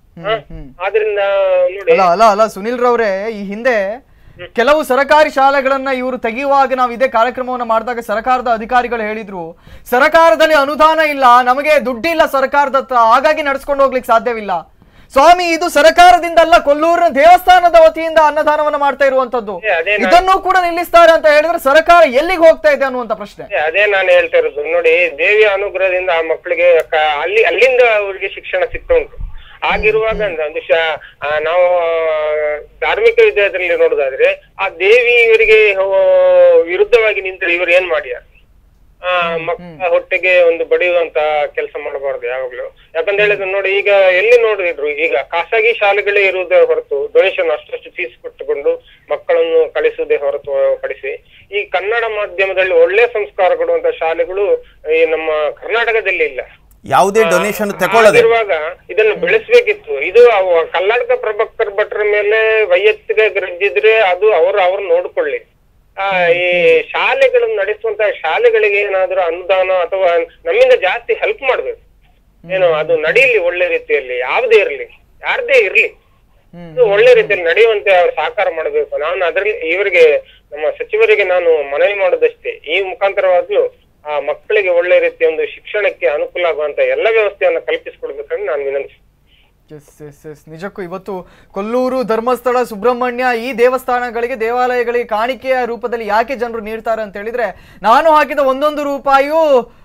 Speaker 5: ಆದ್ರಿಂದ ನೋಡಿ,
Speaker 1: ಅಲ್ಲ ಅಲ್ಲ ಅಲ್ಲ ಸುನಿಲ್ ರವ್ರೆ, ಈ ಹಿಂದೆ ಕೆಲವು ಸರ್ಕಾರಿ ಶಾಲೆಗಳನ್ನ ಇವರು ತೆಗೆಯುವಾಗ ನಾವು ಇದೇ ಕಾರ್ಯಕ್ರಮವನ್ನ ಮಾಡಿದಾಗ ಸರ್ಕಾರದ ಅಧಿಕಾರಿಗಳು ಹೇಳಿದ್ರು, ಸರ್ಕಾರದಲ್ಲಿ ಅನುದಾನ ಇಲ್ಲ, ನಮಗೆ ದುಡ್ಡಿಲ್ಲ ಸರ್ಕಾರದ ಹತ್ರ, ಹಾಗಾಗಿ ನಡ್ಸ್ಕೊಂಡು ಹೋಗ್ಲಿಕ್ಕೆ ಸಾಧ್ಯವಿಲ್ಲ. ಸ್ವಾಮಿ, ಇದು ಸರ್ಕಾರದಿಂದ ಅಲ್ಲ, ಕೊಲ್ಲೂರಿನ ದೇವಸ್ಥಾನದ ವತಿಯಿಂದ ಅನ್ನದಾನವನ್ನ ಮಾಡ್ತಾ ಇರುವಂತದ್ದು, ಇದನ್ನು ಕೂಡ ನಿಲ್ಲಿಸ್ತಾರೆ ಅಂತ ಹೇಳಿದ್ರೆ ಸರ್ಕಾರ ಎಲ್ಲಿಗೆ ಹೋಗ್ತಾ ಇದೆ ಅನ್ನುವಂತ ಪ್ರಶ್ನೆ.
Speaker 5: ಅದೇ ನಾನು ಹೇಳ್ತಾ ಇರೋದು. ನೋಡಿ, ದೇವಿಯ ಅನುಗ್ರಹದಿಂದ ಆ ಮಕ್ಕಳಿಗೆ ಅಲ್ಲಿ ಅಲ್ಲಿಂದ ಅವರಿಗೆ ಶಿಕ್ಷಣ ಸಿಗ್ತಾ ಉಂಟು. ಆಗಿರುವಾಗ ಒಂದು ನಾವು ಧಾರ್ಮಿಕ ವಿದ್ಯಾರ್ಥಿಯಲ್ಲಿ ನೋಡುದಾದ್ರೆ, ಆ ದೇವಿ ಇವರಿಗೆ ವಿರುದ್ಧವಾಗಿ ನಿಂತರೆ ಇವರು ಏನ್ ಮಾಡ್ಯಾರ? ಆ ಮಕ್ಕಳ ಹೊಟ್ಟೆಗೆ ಒಂದು ಬಡಿಯುವಂತ ಕೆಲಸ ಮಾಡಬಾರ್ದು ಯಾವಾಗ್ಲೂ. ಯಾಕಂತ ಹೇಳಿದ್ರೆ ನೋಡಿ, ಈಗ ಎಲ್ಲಿ ನೋಡಿದ್ರು, ಈಗ ಖಾಸಗಿ ಶಾಲೆಗಳೇ ಇರುವುದೇ ಹೊರತು ಡೊನೇಷನ್ ಅಷ್ಟಷ್ಟು ಫೀಸ್ ಕೊಟ್ಟುಕೊಂಡು ಮಕ್ಕಳನ್ನು ಕಳಿಸುವುದೇ ಹೊರತು ಪಡಿಸಿ ಈ ಕನ್ನಡ ಮಾಧ್ಯಮದಲ್ಲಿ ಒಳ್ಳೆ ಸಂಸ್ಕಾರ ಕೊಡುವಂತ ಶಾಲೆಗಳು ಈ ನಮ್ಮ ಕರ್ನಾಟಕದಲ್ಲಿ ಇಲ್ಲ.
Speaker 2: ಯಾವುದೇ ಡೊನೇಷನ್ ತಗೊಳ್ಳದಿರುವಾಗ
Speaker 5: ಇದನ್ನು ಬೆಳೆಸಬೇಕಿತ್ತು. ಇದು ಕರ್ನಾಟಕ ಪ್ರಭಾಕರ್ ಭಟ್ರ ಮೇಲೆ ವೈಯಕ್ತಿಕ ಗರಜಿದ್ರೆ ಅದು ಅವರು ಅವ್ರು ನೋಡ್ಕೊಳ್ಳಿ. ಆ ಈ ಶಾಲೆಗಳನ್ನು ನಡೆಸುವಂತಹ ಶಾಲೆಗಳಿಗೆ ಏನಾದ್ರೂ ಅನುದಾನ ಅಥವಾ ನಮ್ಮಿಂದ ಜಾಸ್ತಿ ಹೆಲ್ಪ್ ಮಾಡ್ಬೇಕು. ಏನು ಅದು ನಡೀಲಿ ಒಳ್ಳೆ ರೀತಿಯಲ್ಲಿ, ಯಾವುದೇ ಇರ್ಲಿ, ಯಾರದೇ ಇರ್ಲಿ, ಇದು ಒಳ್ಳೆ ರೀತಿಯಲ್ಲಿ ನಡೆಯುವಂತೆ ಅವ್ರು ಸಹಕಾರ ಮಾಡಬೇಕು. ನಾನು ಅದರಲ್ಲಿ ಇವರಿಗೆ, ನಮ್ಮ ಸಚಿವರಿಗೆ ನಾನು ಮನವಿ ಮಾಡೋದಷ್ಟೇ, ಈ ಮುಖಾಂತರವಾಗ್ಲೂ ಆ ಮಕ್ಕಳಿಗೆ ಒಳ್ಳೆ ರೀತಿಯ ಒಂದು ಶಿಕ್ಷಣಕ್ಕೆ ಅನುಕೂಲ ಆಗುವಂತ ಎಲ್ಲ ವ್ಯವಸ್ಥೆಯನ್ನು ಕಲ್ಪಿಸಿಕೊಡ್ಬೇಕಂತ ನಾನು ವಿನಂತಿಸ್ತೇನೆ.
Speaker 1: ಎಸ್ ಎಸ್ ಎಸ್ ನಿಜಕ್ಕೂ ಇವತ್ತು ಕೊಲ್ಲೂರು, ಧರ್ಮಸ್ಥಳ, ಸುಬ್ರಹ್ಮಣ್ಯ ಈ ದೇವಸ್ಥಾನಗಳಿಗೆ, ದೇವಾಲಯಗಳಿಗೆ ಕಾಣಿಕೆಯ ರೂಪದಲ್ಲಿ ಯಾಕೆ ಜನರು ನೀಡ್ತಾರೆ ಅಂತ ಹೇಳಿದ್ರೆ, ನಾನು ಹಾಕಿದ ಒಂದೊಂದು ರೂಪಾಯಿಯೂ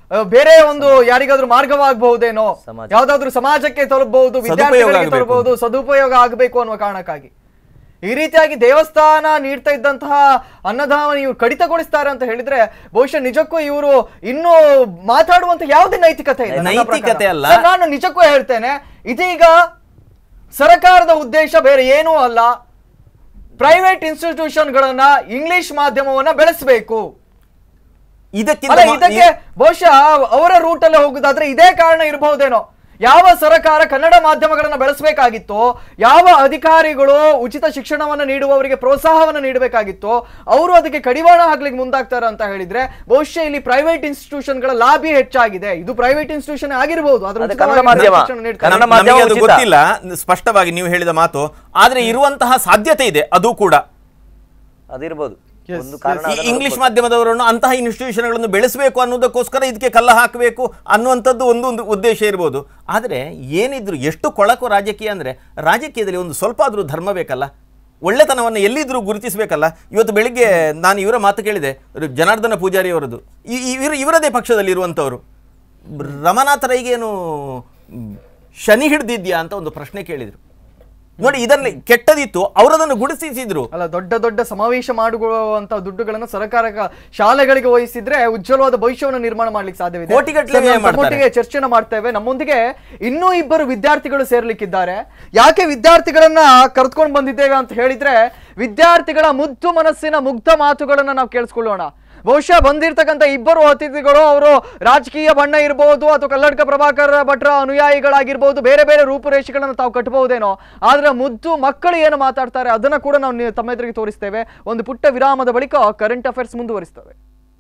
Speaker 1: ಬೇರೆ ಒಂದು ಯಾರಿಗಾದ್ರೂ ಮಾರ್ಗವಾಗಬಹುದೇನೋ, ಯಾವ್ದಾದ್ರು ಸಮಾಜಕ್ಕೆ ತಲುಪಬಹುದು, ವಿದ್ಯಾರ್ಥಿಗಳಿಗೆ ತಲುಪಬಹುದು, ಸದುಪಯೋಗ ಆಗಬೇಕು ಅನ್ನುವ ಕಾರಣಕ್ಕಾಗಿ ಈ ರೀತಿಯಾಗಿ ದೇವಸ್ಥಾನ ನೀಡ್ತಾ ಇದ್ದಂತಹ ಅನ್ನದಾನ ಇವ್ರು ಕಡಿತಗೊಳಿಸ್ತಾರೆ ಅಂತ ಹೇಳಿದ್ರೆ ಬಹುಶಃ ನಿಜಕ್ಕೂ ಇವರು ಇನ್ನು ಮಾತಾಡುವಂತ ಯಾವುದೇ ನೈತಿಕತೆ ಇಲ್ಲ.
Speaker 2: ನೈತಿಕತೆ ಅಲ್ಲ,
Speaker 1: ನಾನು ನಿಜಕ್ಕೂ ಹೇಳ್ತೇನೆ, ಇದೀಗ ಸರ್ಕಾರದ ಉದ್ದೇಶ ಬೇರೆ ಏನೂ ಅಲ್ಲ, ಪ್ರೈವೇಟ್ ಇನ್ಸ್ಟಿಟ್ಯೂಷನ್ಗಳನ್ನ ಇಂಗ್ಲಿಷ್ ಮಾಧ್ಯಮವನ್ನ ಬೆಳೆಸಬೇಕು.
Speaker 2: ಇದಕ್ಕಿಂತ
Speaker 1: ಇದಕ್ಕೆ ಬಹುಶಃ ಅವರ ರೂಟ್ ಅಲ್ಲಿ ಹೋಗುದಾದ್ರೆ ಇದೇ ಕಾರಣ ಇರಬಹುದೇನೋ. ಯಾವ ಸರ್ಕಾರ ಕನ್ನಡ ಮಾಧ್ಯಮಗಳನ್ನ ಬೆಳೆಸಬೇಕಾಗಿತ್ತೋ, ಯಾವ ಅಧಿಕಾರಿಗಳು ಉಚಿತ ಶಿಕ್ಷಣವನ್ನ ನೀಡುವವರಿಗೆ ಪ್ರೋತ್ಸಾಹವನ್ನ ನೀಡಬೇಕಾಗಿತ್ತೋ ಅವರು ಅದಕ್ಕೆ ಕಡಿವಾಣ ಹಾಕ್ಲಿಕ್ಕೆ ಮುಂದಾಗ್ತಾರ ಅಂತ ಹೇಳಿದ್ರೆ ಬಹುಶಃ ಇಲ್ಲಿ ಪ್ರೈವೇಟ್ ಇನ್ಸ್ಟಿಟ್ಯೂಷನ್ ಗಳ ಲಾಭಿ ಹೆಚ್ಚಾಗಿದೆ. ಇದು ಪ್ರೈವೇಟ್ ಇನ್ಸ್ಟಿಟ್ಯೂಷನ್ ಆಗಿರಬಹುದು,
Speaker 2: ಗೊತ್ತಿಲ್ಲ ಸ್ಪಷ್ಟವಾಗಿ ನೀವು ಹೇಳಿದ ಮಾತು, ಆದ್ರೆ ಇರುವಂತಹ ಸಾಧ್ಯತೆ ಇದೆ, ಅದು ಕೂಡ
Speaker 3: ಅದಿರ್ಬೋದು.
Speaker 2: ಇಂಗ್ಲಿಷ್ ಮಾಧ್ಯಮದವರನ್ನು ಅಂತಹ ಇನ್ಸ್ಟಿಟ್ಯೂಷನ್ಗಳನ್ನು ಬೆಳೆಸಬೇಕು ಅನ್ನೋದಕ್ಕೋಸ್ಕರ ಇದಕ್ಕೆ ಕಲ್ಲ ಹಾಕಬೇಕು ಅನ್ನುವಂಥದ್ದು ಒಂದು ಒಂದು ಉದ್ದೇಶ ಇರ್ಬೋದು. ಆದರೆ ಏನಿದ್ರು ಎಷ್ಟು ಕೊಳಕು ರಾಜಕೀಯ ಅಂದರೆ ರಾಜಕೀಯದಲ್ಲಿ ಒಂದು ಸ್ವಲ್ಪ ಆದರೂ ಧರ್ಮ ಬೇಕಲ್ಲ, ಒಳ್ಳೆತನವನ್ನು ಎಲ್ಲಿದ್ದರೂ ಗುರುತಿಸಬೇಕಲ್ಲ. ಇವತ್ತು ಬೆಳಿಗ್ಗೆ ನಾನು ಇವರ ಮಾತು ಕೇಳಿದೆ, ಜನಾರ್ದನ ಪೂಜಾರಿ ಅವರದ್ದು, ಇವರು ಇವರದೇ ಪಕ್ಷದಲ್ಲಿ ಇರುವಂಥವ್ರು. ರಮನಾಥ ರೈಗೇನು ಶನಿ ಹಿಡ್ದಿದ್ಯಾ ಅಂತ ಒಂದು ಪ್ರಶ್ನೆ ಕೇಳಿದರು. ನೋಡಿ, ಇದರಲ್ಲಿ ಕೆಟ್ಟದಿತ್ತು, ಅವರದನ್ನು ಗುಡಿಸಿದ್ರು.
Speaker 1: ಅಲ್ಲ, ದೊಡ್ಡ ದೊಡ್ಡ ಸಮಾವೇಶ ಮಾಡುವಂತ ದುಡ್ಡುಗಳನ್ನು ಸರ್ಕಾರ ಶಾಲೆಗಳಿಗೆ ವಹಿಸಿದ್ರೆ ಉಜ್ವಲವಾದ ಭವಿಷ್ಯವನ್ನು ನಿರ್ಮಾಣ ಮಾಡ್ಲಿಕ್ಕೆ ಸಾಧ್ಯವಿದೆ. ಒಟ್ಟಿಗೆ ಚರ್ಚೆನ ಮಾಡ್ತೇವೆ. ನಮ್ಮೊಂದಿಗೆ ಇನ್ನೂ ಇಬ್ಬರು ವಿದ್ಯಾರ್ಥಿಗಳು ಸೇರ್ಲಿಕ್ಕಿದ್ದಾರೆ. ಯಾಕೆ ವಿದ್ಯಾರ್ಥಿಗಳನ್ನ ಕರೆದುಕೊಂಡು ಬಂದಿದ್ದೇವೆ ಅಂತ ಹೇಳಿದ್ರೆ, ವಿದ್ಯಾರ್ಥಿಗಳ ಮುದ್ದು ಮನಸ್ಸಿನ ಮುಗ್ಧ ಮಾತುಗಳನ್ನ ನಾವು ಕೇಳಿಸ್ಕೊಳ್ಳೋಣ. ಬಹುಶಃ ಬಂದಿರತಕ್ಕಂಥ ಇಬ್ಬರು ಅತಿಥಿಗಳು ಅವರು ರಾಜಕೀಯ ಬಣ್ಣ ಇರಬಹುದು ಅಥವಾ ಕಲ್ಲಡ್ಕ ಪ್ರಭಾಕರ್ ಭಟ್ರ ಅನುಯಾಯಿಗಳಾಗಿರ್ಬೋದು, ಬೇರೆ ಬೇರೆ ರೂಪುರೇಷೆಗಳನ್ನು ತಾವು ಕಟ್ಟಬಹುದೇನೋ, ಆದ್ರೆ ಮುದ್ದು ಮಕ್ಕಳು ಏನು ಮಾತಾಡ್ತಾರೆ ಅದನ್ನ ಕೂಡ ನಾವು ತಮ್ಮ ಎದುರಿಗೆ ತೋರಿಸ್ತೇವೆ. ಒಂದು ಪುಟ್ಟ ವಿರಾಮದ ಬಳಿಕ ಕರೆಂಟ್ ಅಫೇರ್ಸ್ ಮುಂದುವರಿಸ್ತೇವೆ.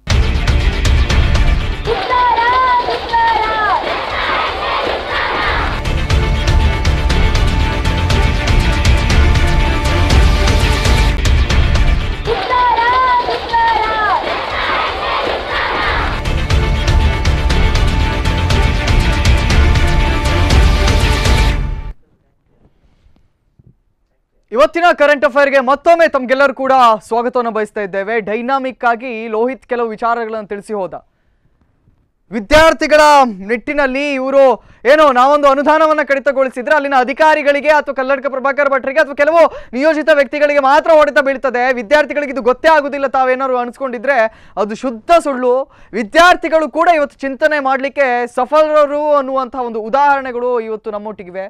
Speaker 1: ಇವತ್ತಿನ ಕರೆಂಟ್ ಅಫೇರ್ಗೆ ಮತ್ತೊಮ್ಮೆ ತಮ್ಗೆಲ್ಲರೂ ಕೂಡ ಸ್ವಾಗತವನ್ನು ಬಯಸ್ತಾ ಇದ್ದೇವೆ. ಡೈನಾಮಿಕ್ ಆಗಿ ಲೋಹಿತ್ ಕೆಲವು ವಿಚಾರಗಳನ್ನು ತಿಳಿಸಿ ಹೋದ. ವಿದ್ಯಾರ್ಥಿಗಳ ನಿಟ್ಟಿನಲ್ಲಿ ಇವರು ಏನೋ ನಾವೊಂದು ಅನುದಾನವನ್ನು ಕಡಿತಗೊಳಿಸಿದ್ರೆ ಅಲ್ಲಿನ ಅಧಿಕಾರಿಗಳಿಗೆ ಅಥವಾ ಕಲ್ಲಡ್ಕ ಪ್ರಭಾಕರ್ ಭಟ್ರಿಗೆ ಅಥವಾ ಕೆಲವು ನಿಯೋಜಿತ ವ್ಯಕ್ತಿಗಳಿಗೆ ಮಾತ್ರ ಹೊಡೆತ ಬೀಳ್ತದೆ, ವಿದ್ಯಾರ್ಥಿಗಳಿಗೆ ಇದು ಗೊತ್ತೇ ಆಗುದಿಲ್ಲ ತಾವೇನಾದ್ರು ಅನ್ಸ್ಕೊಂಡಿದ್ರೆ ಅದು ಶುದ್ಧ ಸುಳ್ಳು. ವಿದ್ಯಾರ್ಥಿಗಳು ಕೂಡ ಇವತ್ತು ಚಿಂತನೆ ಮಾಡಲಿಕ್ಕೆ ಸಫಲರು ಅನ್ನುವಂತಹ ಒಂದು ಉದಾಹರಣೆಗಳು ಇವತ್ತು ನಮ್ಮೊಟ್ಟಿಗಿವೆ.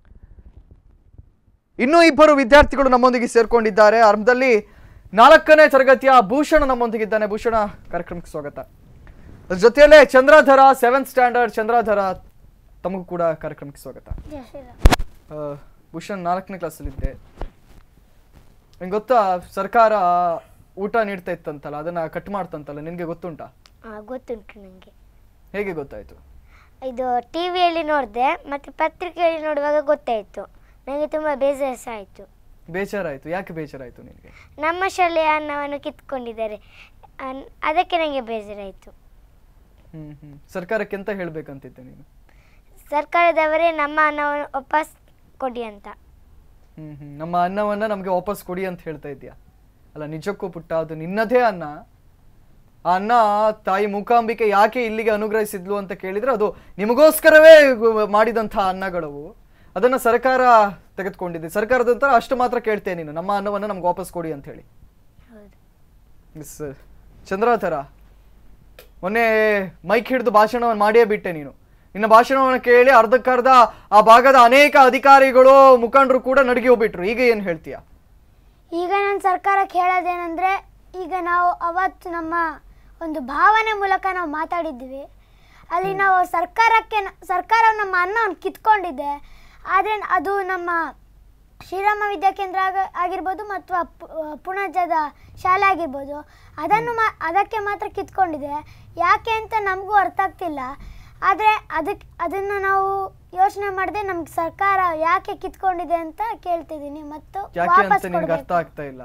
Speaker 1: ಇನ್ನೂ ಇಬ್ಬರು ವಿದ್ಯಾರ್ಥಿಗಳು ನಮ್ಮೊಂದಿಗೆ ಸೇರ್ಕೊಂಡಿದ್ದಾರೆ. ಆರಂಭದಲ್ಲಿ ನಾಲ್ಕನೇ ತರಗತಿಯ ಭೂಷಣ ನಮ್ಮೊಂದಿಗಿದ್ದಾನೆ. ಭೂಷಣ, ಕಾರ್ಯಕ್ರಮಕ್ಕೆ ಸ್ವಾಗತ. ಜೊತೆಯಲ್ಲೇ ಚಂದ್ರಧರ, ಸೆವೆಂತ್ ಸ್ಟ್ಯಾಂಡರ್ಡ್ ಚಂದ್ರಧರ, ತಮಗೂ ಕೂಡ ಕಾರ್ಯಕ್ರಮಕ್ಕೆ ಸ್ವಾಗತ. ಭೂಷಣ್ ನಾಲ್ಕನೇ ಕ್ಲಾಸಲ್ಲಿದ್ದೆ, ನಿಂಗೆ ಗೊತ್ತಾ ಸರ್ಕಾರ ಊಟ ನೀಡ್ತಾ ಇತ್ತಂತಲ್ಲ, ಅದನ್ನ ಕಟ್ ಮಾಡ್ತಂತಲ್ಲ, ನಿನ್ಗೆ ಗೊತ್ತುಂಟಾ?
Speaker 6: ಗೊತ್ತುಂಟು ನನಗೆ.
Speaker 1: ಹೇಗೆ ಗೊತ್ತಾಯ್ತು?
Speaker 6: ಇದು ಟಿವಿಯಲ್ಲಿ ನೋಡಿದೆ, ಮತ್ತೆ ಪತ್ರಿಕೆಯಲ್ಲಿ ನೋಡುವಾಗ ಗೊತ್ತಾಯ್ತು. ನನಗೆ ತುಂಬಾ ಬೇಸರ ಆಯಿತು.
Speaker 1: ಬೇಜಾರಾಯ್ತು? ಯಾಕೆ ಬೇಜಾರಾಯ್ತು ನಿನಗೆ?
Speaker 6: ನಮ್ಮ ಶಾಲೆಯ ಅನ್ನವನ್ನು ಕಿತ್ಕೊಂಡಿದ್ದಾರೆ, ಅದಕ್ಕೆ ನನಗೆ ಬೇಜಾರಾಯಿತು.
Speaker 1: ಹ್ಮ್ ಹ್ಮ್ ಸರ್ಕಾರಕ್ಕೆ ಎಂತ ಹೇಳ್ಬೇಕಂತಿದ್ದೆ ನೀನು?
Speaker 6: ಸರ್ಕಾರದವರೇ ನಮ್ಮ ಅನ್ನವನ್ನು ವಾಪಸ್ ಕೊಡಿ ಅಂತ.
Speaker 1: ಹ್ಮ್ ಹ್ಮ್ ನಮ್ಮ ಅನ್ನವನ್ನ ನಮ್ಗೆ ವಾಪಸ್ ಕೊಡಿ ಅಂತ ಹೇಳ್ತಾ ಇದ್ಯಾ? ಅಲ್ಲ, ನಿಜಕ್ಕೂ ಪುಟ್ಟ, ಅದು ನಿನ್ನದೇ ಅನ್ನ. ಆ ಅನ್ನ ತಾಯಿ ಮೂಕಾಂಬಿಕೆ ಯಾಕೆ ಇಲ್ಲಿಗೆ ಅನುಗ್ರಹಿಸಿದ್ಲು ಅಂತ ಕೇಳಿದ್ರೆ ಅದು ನಿಮಗೋಸ್ಕರವೇ ಮಾಡಿದಂತಹ ಅನ್ನಗಳವು. ಅದನ್ನ ಸರ್ಕಾರ ತೆಗೆದುಕೊಂಡಿದೆ. ಸರ್ಕಾರದ ಅಷ್ಟು ಮಾತ್ರ ಕೇಳ್ತೇನೆ ನೀನು, ನಮ್ಮ ಅನ್ನವನ್ನ ನಮ್ಗೆ ವಾಪಸ್ ಕೊಡಿ ಅಂತ ಹೇಳಿ. ಚಂದ್ರಧರ, ಮೊನ್ನೆ ಮೈಕ್ ಹಿಡಿದು ಭಾಷಣವನ್ನು ಮಾಡಿಯೇ ಬಿಟ್ಟೆ ನೀನು. ನಿನ್ನ ಭಾಷಣವನ್ನು ಕೇಳಿ ಅರ್ಧಕ್ಕರ್ಧ ಆ ಭಾಗದ ಅನೇಕ ಅಧಿಕಾರಿಗಳು ಮುಖಂಡರು ಕೂಡ ನಡಗಿ ಹೋಗ್ಬಿಟ್ರು. ಈಗ ಏನ್ ಹೇಳ್ತೀಯ?
Speaker 7: ಈಗ ನಾನು ಸರ್ಕಾರಕ್ಕೆ ಹೇಳೋದೇನೆಂದ್ರೆ, ಈಗ ನಾವು ಅವತ್ತು ನಮ್ಮ ಒಂದು ಭಾವನೆ ಮೂಲಕ ನಾವು ಮಾತಾಡಿದ್ವಿ. ಅಲ್ಲಿ ನಾವು ಸರ್ಕಾರಕ್ಕೆ ಸರ್ಕಾರ ನಮ್ಮ ಅನ್ನವನ್ನು ಕಿತ್ಕೊಂಡಿದೆ. ಆದರೆ ಅದು ನಮ್ಮ ಶ್ರೀರಾಮ ವಿದ್ಯಾಕೇಂದ್ರ ಆಗ ಆಗಿರ್ಬೋದು ಮತ್ತು ಪುಣಜದ ಶಾಲೆ ಆಗಿರ್ಬೋದು, ಅದನ್ನು ಮಾ ಅದಕ್ಕೆ ಮಾತ್ರ ಕಿತ್ಕೊಂಡಿದೆ. ಯಾಕೆ ಅಂತ ನಮಗೂ ಅರ್ಥ ಆಗ್ತಿಲ್ಲ. ಆದರೆ ಅದಕ್ಕೆ ಅದನ್ನು ನಾವು ಯೋಚನೆ ಮಾಡದೆ ನಮ್ಗೆ ಸರ್ಕಾರ ಯಾಕೆ ಕಿತ್ಕೊಂಡಿದೆ ಅಂತ ಕೇಳ್ತಿದ್ದೀನಿ. ಮತ್ತು ವಾಪಸ್
Speaker 1: ಅರ್ಥ ಆಗ್ತಾ ಇಲ್ಲ.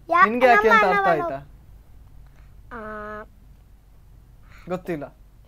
Speaker 1: ಗೊತ್ತಿಲ್ಲ.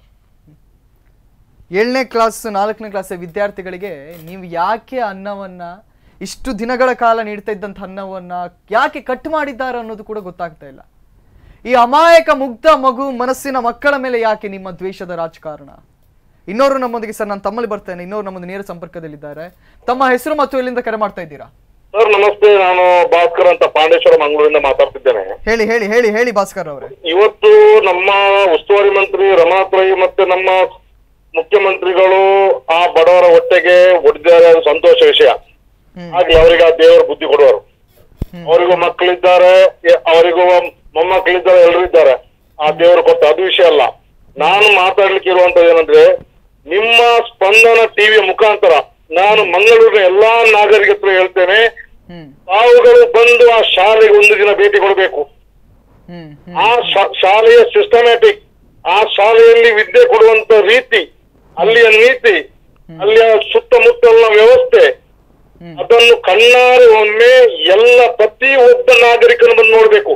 Speaker 1: ಏಳನೇ ಕ್ಲಾಸ್ ನಾಲ್ಕನೇ ಕ್ಲಾಸ್ ವಿದ್ಯಾರ್ಥಿಗಳಿಗೆ ನೀವು ಯಾಕೆ ಅನ್ನವನ್ನ ಇಷ್ಟು ದಿನಗಳ ಕಾಲ ನೀಡ್ತಾ ಇದ್ದಂಥ ಅನ್ನವನ್ನ ಯಾಕೆ ಕಟ್ ಮಾಡಿದ್ದಾರೆ ಅನ್ನೋದು ಕೂಡ ಗೊತ್ತಾಗ್ತಾ ಇಲ್ಲ. ಈ ಅಮಾಯಕ ಮುಗ್ಧ ಮಗು ಮನಸ್ಸಿನ ಮಕ್ಕಳ ಮೇಲೆ ಯಾಕೆ ನಿಮ್ಮ ದ್ವೇಷದ ರಾಜಕಾರಣ? ಇನ್ನೋರು ನಮ್ಮೊಂದಿಗೆ ಸರ್, ನಾನು ತಮ್ಮಲ್ಲಿ ಬರ್ತೇನೆ, ಇನ್ನೋರು ನಮ್ಮದು ನೇರ ಸಂಪರ್ಕದಲ್ಲಿದ್ದಾರೆ. ತಮ್ಮ ಹೆಸರು ಮತ್ತು ಎಲ್ಲಿಂದ ಕರೆ ಮಾಡ್ತಾ ಇದ್ದೀರಾ?
Speaker 8: ಸರ್ ನಮಸ್ತೆ, ನಾನು ಭಾಸ್ಕರ್ ಅಂತ ಪಾಂಡೇಶ್ವರ ಮಂಗಳೂರಿಂದ ಮಾತಾಡ್ತಿದ್ದೇನೆ.
Speaker 1: ಹೇಳಿ ಹೇಳಿ ಹೇಳಿ ಹೇಳಿ ಭಾಸ್ಕರ್ ಅವರೇ.
Speaker 8: ಇವತ್ತು ನಮ್ಮ ಉಸ್ತುವಾರಿ ಮಂತ್ರಿ ರಮನಾಥ್ ರೈ ಮತ್ತೆ ನಮ್ಮ ಮುಖ್ಯಮಂತ್ರಿಗಳು ಆ ಬಡವರ ಹೊಟ್ಟೆಗೆ ಒಡೆದಿದ್ದಾರೆ, ಅದು ಸಂತೋಷ ವಿಷಯ. ಹಾಗೆ ಅವರಿಗೆ ಆ ದೇವರು ಬುದ್ಧಿ ಕೊಡುವರು. ಅವರಿಗೂ ಮಕ್ಕಳಿದ್ದಾರೆ, ಅವರಿಗೂ ಮೊಮ್ಮಕ್ಕಳಿದ್ದಾರೆ, ಎಲ್ಲರೂ ಇದ್ದಾರೆ. ಆ ದೇವರು ಕೊಟ್ಟ, ಅದು ವಿಷಯ ಅಲ್ಲ. ನಾನು ಮಾತಾಡ್ಲಿಕ್ಕೆ ಇರುವಂತದ್ದು ಏನಂದ್ರೆ, ನಿಮ್ಮ ಸ್ಪಂದನ ಟಿವಿಯ ಮುಖಾಂತರ ನಾನು ಮಂಗಳೂರಿನ ಎಲ್ಲಾ ನಾಗರಿಕರು ಹೇಳ್ತೇನೆ, ತಾವುಗಳು ಬಂದು ಆ ಶಾಲೆಗೆ ಒಂದು ದಿನ ಭೇಟಿ ಕೊಡಬೇಕು. ಆ ಶಾಲೆಯ ಸಿಸ್ಟಮ್ಯಾಟಿಕ್, ಆ ಶಾಲೆಯಲ್ಲಿ ವಿದ್ಯೆ ಕೊಡುವಂತ ರೀತಿ, ಅಲ್ಲಿಯ ನೀತಿ, ಅಲ್ಲಿಯ ಸುತ್ತಮುತ್ತಲಿನ ವ್ಯವಸ್ಥೆ, ಅದನ್ನು ಕಣ್ಣಾರೆ ಒಮ್ಮೆ ಎಲ್ಲ ಪ್ರತಿ ಒಬ್ಬ ನಾಗರಿಕನು ಬಂದು ನೋಡ್ಬೇಕು.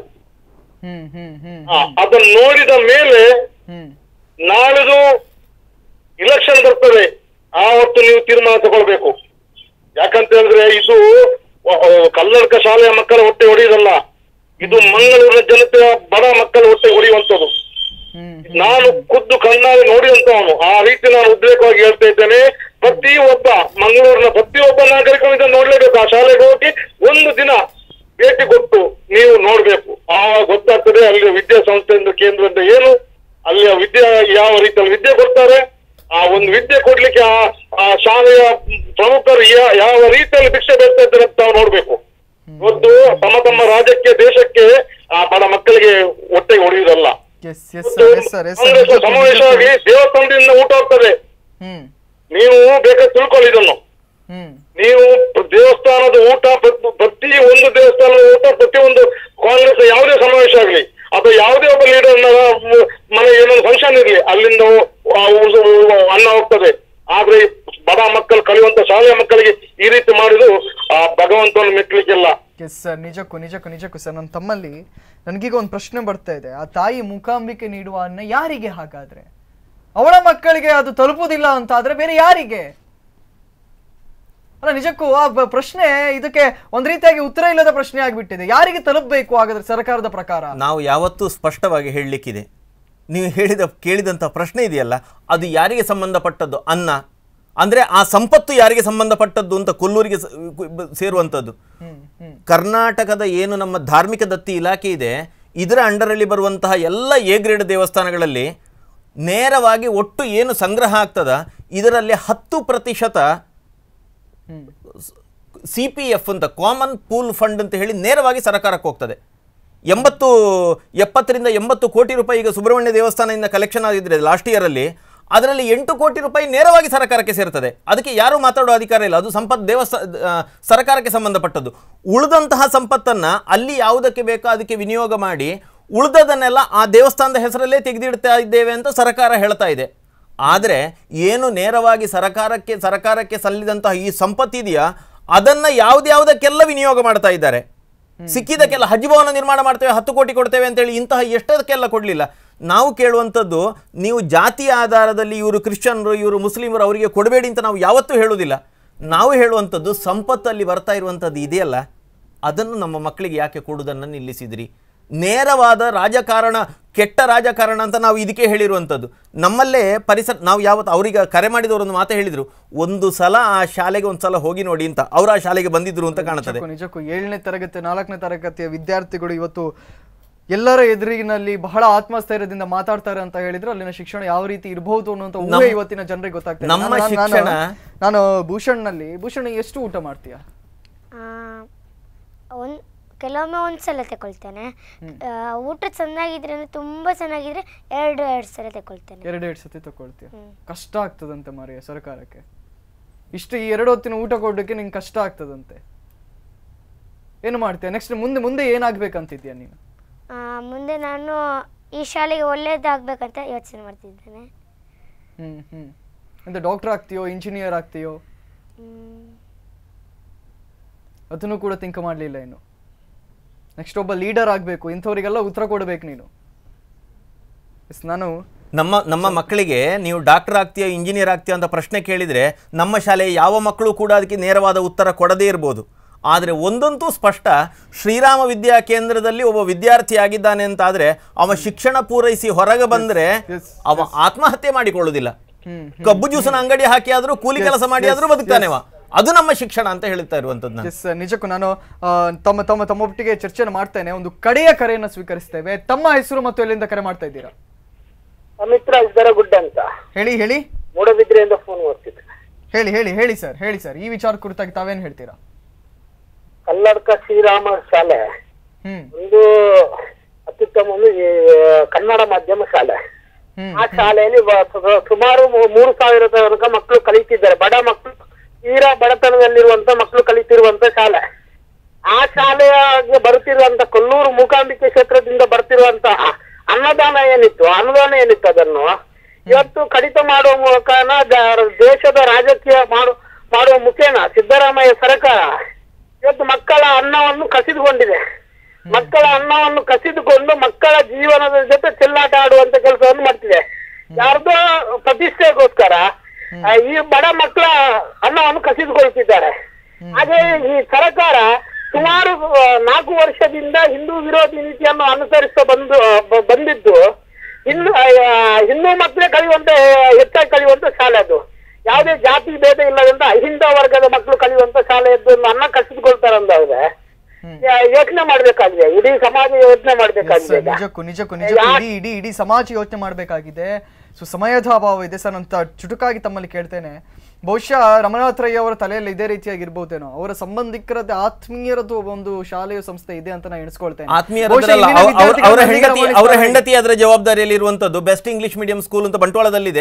Speaker 8: ಅದನ್ನು ನೋಡಿದ ಮೇಲೆ ನಾಳೆದು ಇಲೆಕ್ಷನ್ ಬರ್ತದೆ, ಆವತ್ತು ನೀವು ತೀರ್ಮಾನ ತಗೊಳ್ಬೇಕು. ಯಾಕಂತ ಹೇಳಿದ್ರೆ ಇದು ಕನ್ನಡಕ ಶಾಲೆಯ ಮಕ್ಕಳ ಹೊಟ್ಟೆ ಹೊಡೆಯುವುದಲ್ಲ, ಇದು ಮಂಗಳೂರಿನ ಜನತೆಯ ಬಡ ಮಕ್ಕಳ ಹೊಟ್ಟೆ ಹೊಡೆಯುವಂಥದ್ದು. ನಾನು ಖುದ್ದು ಕಣ್ಣಾಗಿ ನೋಡಿದಂತವನು, ಆ ರೀತಿ ನಾನು ಉದ್ರೇಕವಾಗಿ ಹೇಳ್ತಾ ಇದ್ದೇನೆ. ಪ್ರತಿ ಒಬ್ಬ ಮಂಗಳೂರಿನ ಪ್ರತಿಯೊಬ್ಬ ನಾಗರಿಕರು ಇದನ್ನು ನೋಡ್ಲೇಬೇಕು. ಆ ಶಾಲೆಗೆ ಹೋಗಿ ಒಂದು ದಿನ ಭೇಟಿ ಕೊಟ್ಟು ನೀವು ನೋಡ್ಬೇಕು. ಆವಾಗ ಗೊತ್ತಾಗ್ತದೆ ಅಲ್ಲಿಯ ವಿದ್ಯಾಸಂಸ್ಥೆಯಿಂದ ಕೇಂದ್ರದಿಂದ ಏನು, ಅಲ್ಲಿಯ ವಿದ್ಯೆ ಯಾವ ರೀತಿಯಲ್ಲಿ ವಿದ್ಯೆ ಕೊಡ್ತಾರೆ, ಆ ಒಂದು ವಿದ್ಯೆ ಕೊಡ್ಲಿಕ್ಕೆ ಆ ಆ ಶಾಲೆಯ ಪ್ರಮುಖರು ಯಾವ ರೀತಿಯಲ್ಲಿ ಭಿಕ್ಷೆ ಬೇಡ್ತಾ ಇದ್ದಾರೆ ಅಂತ ನಾವು ನೋಡ್ಬೇಕು. ಇವತ್ತು ತಮ್ಮ ತಮ್ಮ ರಾಜ್ಯಕ್ಕೆ ದೇಶಕ್ಕೆ ಆ ಬಡ ಮಕ್ಕಳಿಗೆ ಹೊಟ್ಟೆಗೆ ಹೊಡೆಯುವುದಲ್ಲ. ಸಮಾವೇಶವಾಗಿ ದೇವಸ್ಥಾನದಿಂದ ಊಟ ಹೋಗ್ತದೆ, ನೀವು ಬೇಕಾದ್ರೆ ತಿಳ್ಕೊಳ್ಳಿ ಇದನ್ನು. ನೀವು ದೇವಸ್ಥಾನದ ಊಟ, ಪ್ರತಿ ಒಂದು ದೇವಸ್ಥಾನದ ಊಟ, ಪ್ರತಿಯೊಂದು ಕಾಂಗ್ರೆಸ್ ಯಾವುದೇ ಸಮಾವೇಶ ಆಗಲಿ ಅಥವಾ ಯಾವುದೇ ಒಬ್ಬ ಲೀಡರ್ ಮನೆ ಏನೊಂದು ಫಂಕ್ಷನ್ ಇರಲಿ, ಅಲ್ಲಿಂದ ಅನ್ನ ಹೋಗ್ತದೆ. ಆದ್ರೆ ಬಡ ಮಕ್ಕಳು ಕಲಿಯುವಂತ ಶಾಲೆಯ ಮಕ್ಕಳಿಗೆ ಈ ರೀತಿ ಮಾಡಿದ್ರು ಆ ಭಗವಂತನ ಮೆಚ್ಚಲಿಕ್ಕೆಲ್ಲ.
Speaker 1: ಎಸ್ ಸರ್, ನಿಜಕ್ಕೂ ನಿಜಕ್ಕೂ ನಿಜಕ್ಕೂ ಸರ್. ನನ್ನ ತಮ್ಮಲ್ಲಿ ನನಗೀಗ ಒಂದು ಪ್ರಶ್ನೆ ಬರ್ತಾ ಇದೆ. ಆ ತಾಯಿ ಮೂಕಾಂಬಿಕೆ ನೀಡುವ ಅನ್ನ ಯಾರಿಗೆ? ಹಾಗಾದ್ರೆ ಅವಳ ಮಕ್ಕಳಿಗೆ ಅದು ತಲುಪುವುದಿಲ್ಲ ಅಂತ ಆದ್ರೆ ಬೇರೆ ಯಾರಿಗೆ? ಅಲ್ಲ, ನಿಜಕ್ಕೂ ಆ ಪ್ರಶ್ನೆ ಇದಕ್ಕೆ ಒಂದ್ ರೀತಿಯಾಗಿ ಉತ್ತರ ಇಲ್ಲದ ಪ್ರಶ್ನೆ ಆಗ್ಬಿಟ್ಟಿದೆ. ಯಾರಿಗೆ ತಲುಪಬೇಕು ಹಾಗಾದ್ರೆ ಸರ್ಕಾರದ ಪ್ರಕಾರ?
Speaker 2: ನಾವು ಯಾವತ್ತೂ ಸ್ಪಷ್ಟವಾಗಿ ಹೇಳಲಿಕ್ಕಿದೆ. ನೀವು ಹೇಳಿದ ಕೇಳಿದಂಥ ಪ್ರಶ್ನೆ ಇದೆಯಲ್ಲ, ಅದು ಯಾರಿಗೆ ಸಂಬಂಧಪಟ್ಟದ್ದು ಅನ್ನ ಅಂದರೆ ಆ ಸಂಪತ್ತು ಯಾರಿಗೆ ಸಂಬಂಧಪಟ್ಟದ್ದು ಅಂತ ಕೊಲ್ಲೂರಿಗೆ ಸೇರುವಂಥದ್ದು. ಕರ್ನಾಟಕದ ಏನು ನಮ್ಮ ಧಾರ್ಮಿಕ ದತ್ತಿ ಇಲಾಖೆ ಇದೆ, ಇದರ ಅಂಡರಲ್ಲಿ ಬರುವಂತಹ ಎಲ್ಲ ಎ ಗ್ರೇಡ್ ದೇವಸ್ಥಾನಗಳಲ್ಲಿ ನೇರವಾಗಿ ಒಟ್ಟು ಏನು ಸಂಗ್ರಹ ಆಗ್ತದ ಇದರಲ್ಲಿ ಹತ್ತು ಪ್ರತಿಶತ ಸಿ ಪಿ ಎಫ್ ಅಂತ ಕಾಮನ್ ಪೂಲ್ ಫಂಡ್ ಅಂತ ಹೇಳಿ ನೇರವಾಗಿ ಸರ್ಕಾರಕ್ಕೆ ಹೋಗ್ತದೆ. ಎಂಬತ್ತು ಎಪ್ಪತ್ತರಿಂದ ಎಂಬತ್ತು ಕೋಟಿ ರೂಪಾಯಿ ಈಗ ಸುಬ್ರಹ್ಮಣ್ಯ ದೇವಸ್ಥಾನದಿಂದ ಕಲೆಕ್ಷನ್ ಆಗಿದ್ರೆ ಲಾಸ್ಟ್ ಇಯರಲ್ಲಿ, ಅದರಲ್ಲಿ ಎಂಟು ಕೋಟಿ ರೂಪಾಯಿ ನೇರವಾಗಿ ಸರ್ಕಾರಕ್ಕೆ ಸೇರ್ತದೆ. ಅದಕ್ಕೆ ಯಾರೂ ಮಾತಾಡೋ ಅಧಿಕಾರ ಇಲ್ಲ, ಅದು ಸಂಪತ್ತು ದೇವಸ್ಥಾನ ಸರ್ಕಾರಕ್ಕೆ ಸಂಬಂಧಪಟ್ಟದ್ದು. ಉಳಿದಂತಹ ಸಂಪತ್ತನ್ನು ಅಲ್ಲಿ ಯಾವುದಕ್ಕೆ ಬೇಕೋ ಅದಕ್ಕೆ ವಿನಿಯೋಗ ಮಾಡಿ ಉಳಿದದನ್ನೆಲ್ಲ ಆ ದೇವಸ್ಥಾನದ ಹೆಸರಲ್ಲೇ ತೆಗೆದಿಡ್ತಾ ಇದ್ದೇವೆ ಅಂತ ಸರ್ಕಾರ ಹೇಳ್ತಾ ಇದೆ. ಆದರೆ ಏನು ನೇರವಾಗಿ ಸರ್ಕಾರಕ್ಕೆ ಸರ್ಕಾರಕ್ಕೆ ಸಲ್ಲಿದಂತಹ ಈ ಸಂಪತ್ತಿದೆಯಾ ಅದನ್ನು ಯಾವುದ್ಯಾವುದಕ್ಕೆಲ್ಲ ವಿನಿಯೋಗ ಮಾಡ್ತಾ ಇದ್ದಾರೆ. ಸಿಕ್ಕಿದಕ್ಕೆಲ್ಲ ಹಜ್ ಭವನ ನಿರ್ಮಾಣ ಮಾಡ್ತೇವೆ, ಹತ್ತು ಕೋಟಿ ಕೊಡ್ತೇವೆ ಅಂತೇಳಿ ಇಂತಹ ಎಷ್ಟದಕ್ಕೆಲ್ಲ ಕೊಡಲಿಲ್ಲ. ನಾವು ಕೇಳುವಂಥದ್ದು, ನೀವು ಜಾತಿಯ ಆಧಾರದಲ್ಲಿ ಇವರು ಕ್ರಿಶ್ಚಿಯನ್ರು ಇವರು ಮುಸ್ಲಿಮರು ಅವರಿಗೆ ಕೊಡಬೇಡಿ ಅಂತ ನಾವು ಯಾವತ್ತೂ ಹೇಳುವುದಿಲ್ಲ. ನಾವು ಹೇಳುವಂಥದ್ದು ಸಂಪತ್ತಲ್ಲಿ ಬರ್ತಾ ಇರುವಂಥದ್ದು ಇದೆಯಲ್ಲ, ಅದನ್ನು ನಮ್ಮ ಮಕ್ಕಳಿಗೆ ಯಾಕೆ ಕೊಡುವುದನ್ನು ನಿಲ್ಲಿಸಿದ್ರಿ? ನೇರವಾದ ರಾಜಕಾರಣ, ಕೆಟ್ಟ ರಾಜಕಾರಣ ಅಂತ ನಾವು ಇದಕ್ಕೆ ಹೇಳಿರುವಂಥದ್ದು. ನಮ್ಮಲ್ಲೇ ಪರಿಸರ, ನಾವು ಯಾವತ್ತು ಅವರಿಗೆ ಕರೆ ಮಾಡಿದವರೊಂದು ಮಾತು ಹೇಳಿದರು, ಒಂದು ಸಲ ಆ ಶಾಲೆಗೆ ಒಂದು ಸಲ ಹೋಗಿ ನೋಡಿ ಅಂತ. ಅವರು ಆ ಶಾಲೆಗೆ ಬಂದಿದ್ರು ಅಂತ ಕಾಣುತ್ತದೆ.
Speaker 1: ನಿಜಕ್ಕೂ ಏಳನೇ ತರಗತಿ ನಾಲ್ಕನೇ ತರಗತಿಯ ವಿದ್ಯಾರ್ಥಿಗಳು ಇವತ್ತು ಎಲ್ಲರ ಎದುರಿನಲ್ಲಿ ಬಹಳ ಆತ್ಮಸ್ಥೈರ್ಯದಿಂದ ಮಾತಾಡ್ತಾರೆ ಅಂತ ಹೇಳಿದ್ರೆ ಅಲ್ಲಿನ ಶಿಕ್ಷಣ ಯಾವ ರೀತಿ ಇರಬಹುದು ಅನ್ನುವಂತ ಊಹೆ ಇವತ್ತಿನ ಜನರಿಗೆ ಗೊತ್ತಾಗ್ತದೆ.
Speaker 2: ನಮ್ಮ ಶಿಕ್ಷಣ,
Speaker 1: ನಾನು ಭೂಷಣ್ ನಲ್ಲಿ ಭೂಷಣ್ ಎಷ್ಟು ಊಟ ಮಾಡ್ತೀಯಾ?
Speaker 6: ಒಂದ್ ಕೆಲವೊಮ್ಮೆ ಒಂದ್ಸಲ ತಗೊಳ್ತೇನೆ. ಊಟ ಚೆನ್ನಾಗಿದ್ರೆ ಅಂದ್ರೆ ತುಂಬಾ ಚೆನ್ನಾಗಿದ್ರೆ ಎರಡು ಎರಡು ಸಲ ತಗೊಳ್ತೇನೆ.
Speaker 1: ಎರಡು ಎರಡು ಸತಿ ತಗೊಳ್ತೀಯ? ಕಷ್ಟ ಆಗ್ತದಂತೆ ಮಾರಿಯ ಸರ್ಕಾರಕ್ಕೆ ಇಷ್ಟು ಈ ಎರಡು ಹೊತ್ತಿನ ಊಟ ಕೊಡೋಕೆ ನಿಂಗೆ ಕಷ್ಟ ಆಗ್ತದಂತೆ. ಏನು ಮಾಡ್ತೀಯ ನೆಕ್ಸ್ಟ್? ಮುಂದೆ ಮುಂದೆ ಏನಾಗ್ಬೇಕಂತಿದ್ಯಾ ನೀನು?
Speaker 6: ಮುಂದೆ ನಾನು ಈ ಶಾಲೆಗೆ ಒಳ್ಳೇದಾಗ್ಬೇಕಂತ ಯೋಚನೆ ಮಾಡ್ತಿದ್ದೇನೆ.
Speaker 1: ಹ್ಮ್ ಹ್ಮ್ ಅಂದ್ರೆ ಡಾಕ್ಟರ್ ಆಗ್ತೀಯೋ, ಇಂಜಿನಿಯರ್ ಆಗ್ತೀಯೋ? ಅದನ್ನು ಕೂಡ ಥಿಂಕ್ ಮಾಡಲಿಲ್ಲ ಇನ್ನು. ನೆಕ್ಸ್ಟ್ ಒಬ್ಬ ಲೀಡರ್ ಆಗಬೇಕು, ಇಂಥವರಿಗೆಲ್ಲ ಉತ್ತರ ಕೊಡಬೇಕು ನೀನು. ನಾನು
Speaker 2: ನಮ್ಮ ನಮ್ಮ ಮಕ್ಕಳಿಗೆ ನೀವು ಡಾಕ್ಟರ್ ಆಗ್ತೀಯಾ ಇಂಜಿನಿಯರ್ ಆಗ್ತೀಯಾ ಅಂತ ಪ್ರಶ್ನೆ ಕೇಳಿದರೆ ನಮ್ಮ ಶಾಲೆಯ ಯಾವ ಮಕ್ಕಳು ಕೂಡ ಅದಕ್ಕೆ ನೇರವಾದ ಉತ್ತರ ಕೊಡದೇ ಇರ್ಬೋದು. ಆದರೆ ಒಂದಂತೂ ಸ್ಪಷ್ಟ, ಶ್ರೀರಾಮ ವಿದ್ಯಾ ಕೇಂದ್ರದಲ್ಲಿ ಒಬ್ಬ ವಿದ್ಯಾರ್ಥಿ ಆಗಿದ್ದಾನೆ ಅಂತಾದರೆ ಅವ ಶಿಕ್ಷಣ ಪೂರೈಸಿ ಹೊರಗೆ ಬಂದರೆ ಅವ ಆತ್ಮಹತ್ಯೆ ಮಾಡಿಕೊಳ್ಳುವುದಿಲ್ಲ. ಕಬ್ಬು ಜ್ಯೂಸನ ಅಂಗಡಿ ಹಾಕಿ ಆದರೂ ಕೂಲಿ ಕೆಲಸ ಮಾಡಿ ಆದರೂ ಬದುಕ್ತಾನೆವ. ಅದು ನಮ್ಮ ಶಿಕ್ಷಣ ಅಂತ ಹೇಳ್ತಾ ಇರುವಂತದ್ದು.
Speaker 1: ಎಸ್, ನಿಜಕ್ಕೂ ನಾನು ತಮ್ಮ ತಮ್ಮ ತಮ್ಮೊಟ್ಟಿಗೆ ಚರ್ಚೆಯನ್ನು ಮಾಡ್ತೇನೆ. ಒಂದು ಕಡೆಯ ಕರೆಯನ್ನು ಸ್ವೀಕರಿಸ್ತೇವೆ. ತಮ್ಮ ಹೆಸರು ಮತ್ತು ಎಲ್ಲಿಂದ ಕರೆ ಮಾಡ್ತಾ ಇದ್ದೀರಾ?
Speaker 9: ಅಮಿತ್ರ ಗುಡ್ಡ ಅಂತ
Speaker 1: ಹೇಳಿ ಹೇಳಿ.
Speaker 9: ಮೂಡಬಿದ್ರೆಯಿಂದ ಫೋನ್ ಮಾಡ್ತಿದ್ದೆ.
Speaker 1: ಹೇಳಿ ಹೇಳಿ ಹೇಳಿ ಸರ್, ಹೇಳಿ ಸರ್. ಈ ವಿಚಾರ ಕುರಿತಾಗಿ ತಾವೇನು ಹೇಳ್ತೀರಾ?
Speaker 9: ಕಲ್ಲಡ್ಕ ಶ್ರೀರಾಮ ಶಾಲೆ ಒಂದು ಅತ್ಯುತ್ತಮ ಒಂದು ಕನ್ನಡ ಮಾಧ್ಯಮ ಶಾಲೆ. ಆ ಶಾಲೆಯಲ್ಲಿ ಸುಮಾರು ಮೂರು ಸಾವಿರ ತನಕ ಮಕ್ಕಳು ಕಲಿತಿದ್ದಾರೆ. ಬಡ ಮಕ್ಕಳು, ತೀರಾ ಬಡತನದಲ್ಲಿರುವಂತ ಮಕ್ಕಳು ಕಲಿತಿರುವಂತ ಶಾಲೆ. ಆ ಶಾಲೆಗೆ ಬರುತ್ತಿರುವಂತ ಕೊಲ್ಲೂರು ಮೂಕಾಂಬಿಕೆ ಕ್ಷೇತ್ರದಿಂದ ಬರ್ತಿರುವಂತ ಅನ್ನದಾನ ಏನಿತ್ತು ಅನುದಾನ ಏನಿತ್ತು ಅದನ್ನು ಇವತ್ತು ಕಡಿತ ಮಾಡುವ ಮೂಲಕನ ದೇಶದ ರಾಜಕೀಯ ಮಾಡು ಮಾಡುವ ಮುಖೇನ ಸಿದ್ದರಾಮಯ್ಯ ಸರ್ಕಾರ ಇವತ್ತು ಮಕ್ಕಳ ಅನ್ನವನ್ನು ಕಸಿದುಕೊಂಡಿದೆ. ಮಕ್ಕಳ ಅನ್ನವನ್ನು ಕಸಿದುಕೊಂಡು ಮಕ್ಕಳ ಜೀವನದ ಜೊತೆ ಚೆಲ್ಲಾಟ ಆಡುವಂತ ಕೆಲಸವನ್ನು ಮಾಡ್ತಿದೆ. ಯಾರ್ದೋ ಪ್ರತಿಷ್ಠೆಗೋಸ್ಕರ ಈ ಬಡ ಮಕ್ಕಳ ಅನ್ನವನ್ನು ಕಸಿದುಕೊಳ್ತಿದ್ದಾರೆ. ಹಾಗೆ ಈ ಸರ್ಕಾರ ಸುಮಾರು ನಾಲ್ಕು ವರ್ಷದಿಂದ ಹಿಂದೂ ವಿರೋಧಿ ನೀತಿಯನ್ನು ಅನುಸರಿಸ್ತಾ ಬಂದು ಬಂದಿದ್ದು ಇನ್ನು ಹಿಂದೂ ಮಕ್ಕಳೇ ಕಲಿಯುವಂತ ಹೆಚ್ಚಾಗಿ ಕಲಿಯುವಂತ ಶಾಲೆ ಅದು. ಯಾವುದೇ ಜಾತಿ ಭೇದ ಇಲ್ಲದಂತ ಅಹಿಂದ ವರ್ಗದ ಮಕ್ಕಳು ಕಲಿಯುವಂತ ಶಾಲೆ ಇದ್ದು ಅನ್ನ ಕಸಿದುಕೊಳ್ತಾರಂದ್ರೆ ಯೋಚನೆ ಮಾಡ್ಬೇಕಾಗಿದೆ. ಇಡೀ ಸಮಾಜ ಯೋಚನೆ ಮಾಡ್ಬೇಕಾಗಿದೆ.
Speaker 1: ನಿಜಕ್ಕೂ ನಿಜಕ್ಕೂ ನಿಜಕ್ಕೂ ಇಡೀ ಇಡೀ ಇಡೀ ಸಮಾಜ ಯೋಚನೆ ಮಾಡ್ಬೇಕಾಗಿದೆ. ಸೊ ಸಮಯದ ಅಭಾವ ಇದೆ ಸರ್. ನಾನು ಚುಟುಕಾಗಿ ತಮ್ಮಲ್ಲಿ ಕೇಳ್ತೇನೆ, ಬಹುಶಃ ರಮನಾಥ್ ರೈ ಅವರ ತಲೆಯಲ್ಲಿ ಇದೇ ರೀತಿಯಾಗಿರ್ಬಹುದೇನೋ, ಅವರ ಸಂಬಂಧಿಕರದ್ದು ಆತ್ಮೀಯರದ್ದು ಒಂದು ಶಾಲೆಯ ಸಂಸ್ಥೆ ಇದೆ ಅಂತ ನಾನು ಎಣಿಸ್ಕೊಳ್ತೇನೆ.
Speaker 2: ಅವರ ಹೆಂಡತಿ ಅವರ ಹೆಂಡತಿ ಅದರ ಜವಾಬ್ದಾರಿಯಲ್ಲಿ ಇರುವಂತದ್ದು ಬೆಸ್ಟ್ ಇಂಗ್ಲಿಷ್ ಮೀಡಿಯಂ ಸ್ಕೂಲ್ ಅಂತ ಬಂಟ್ವಾಳದಲ್ಲಿದೆ.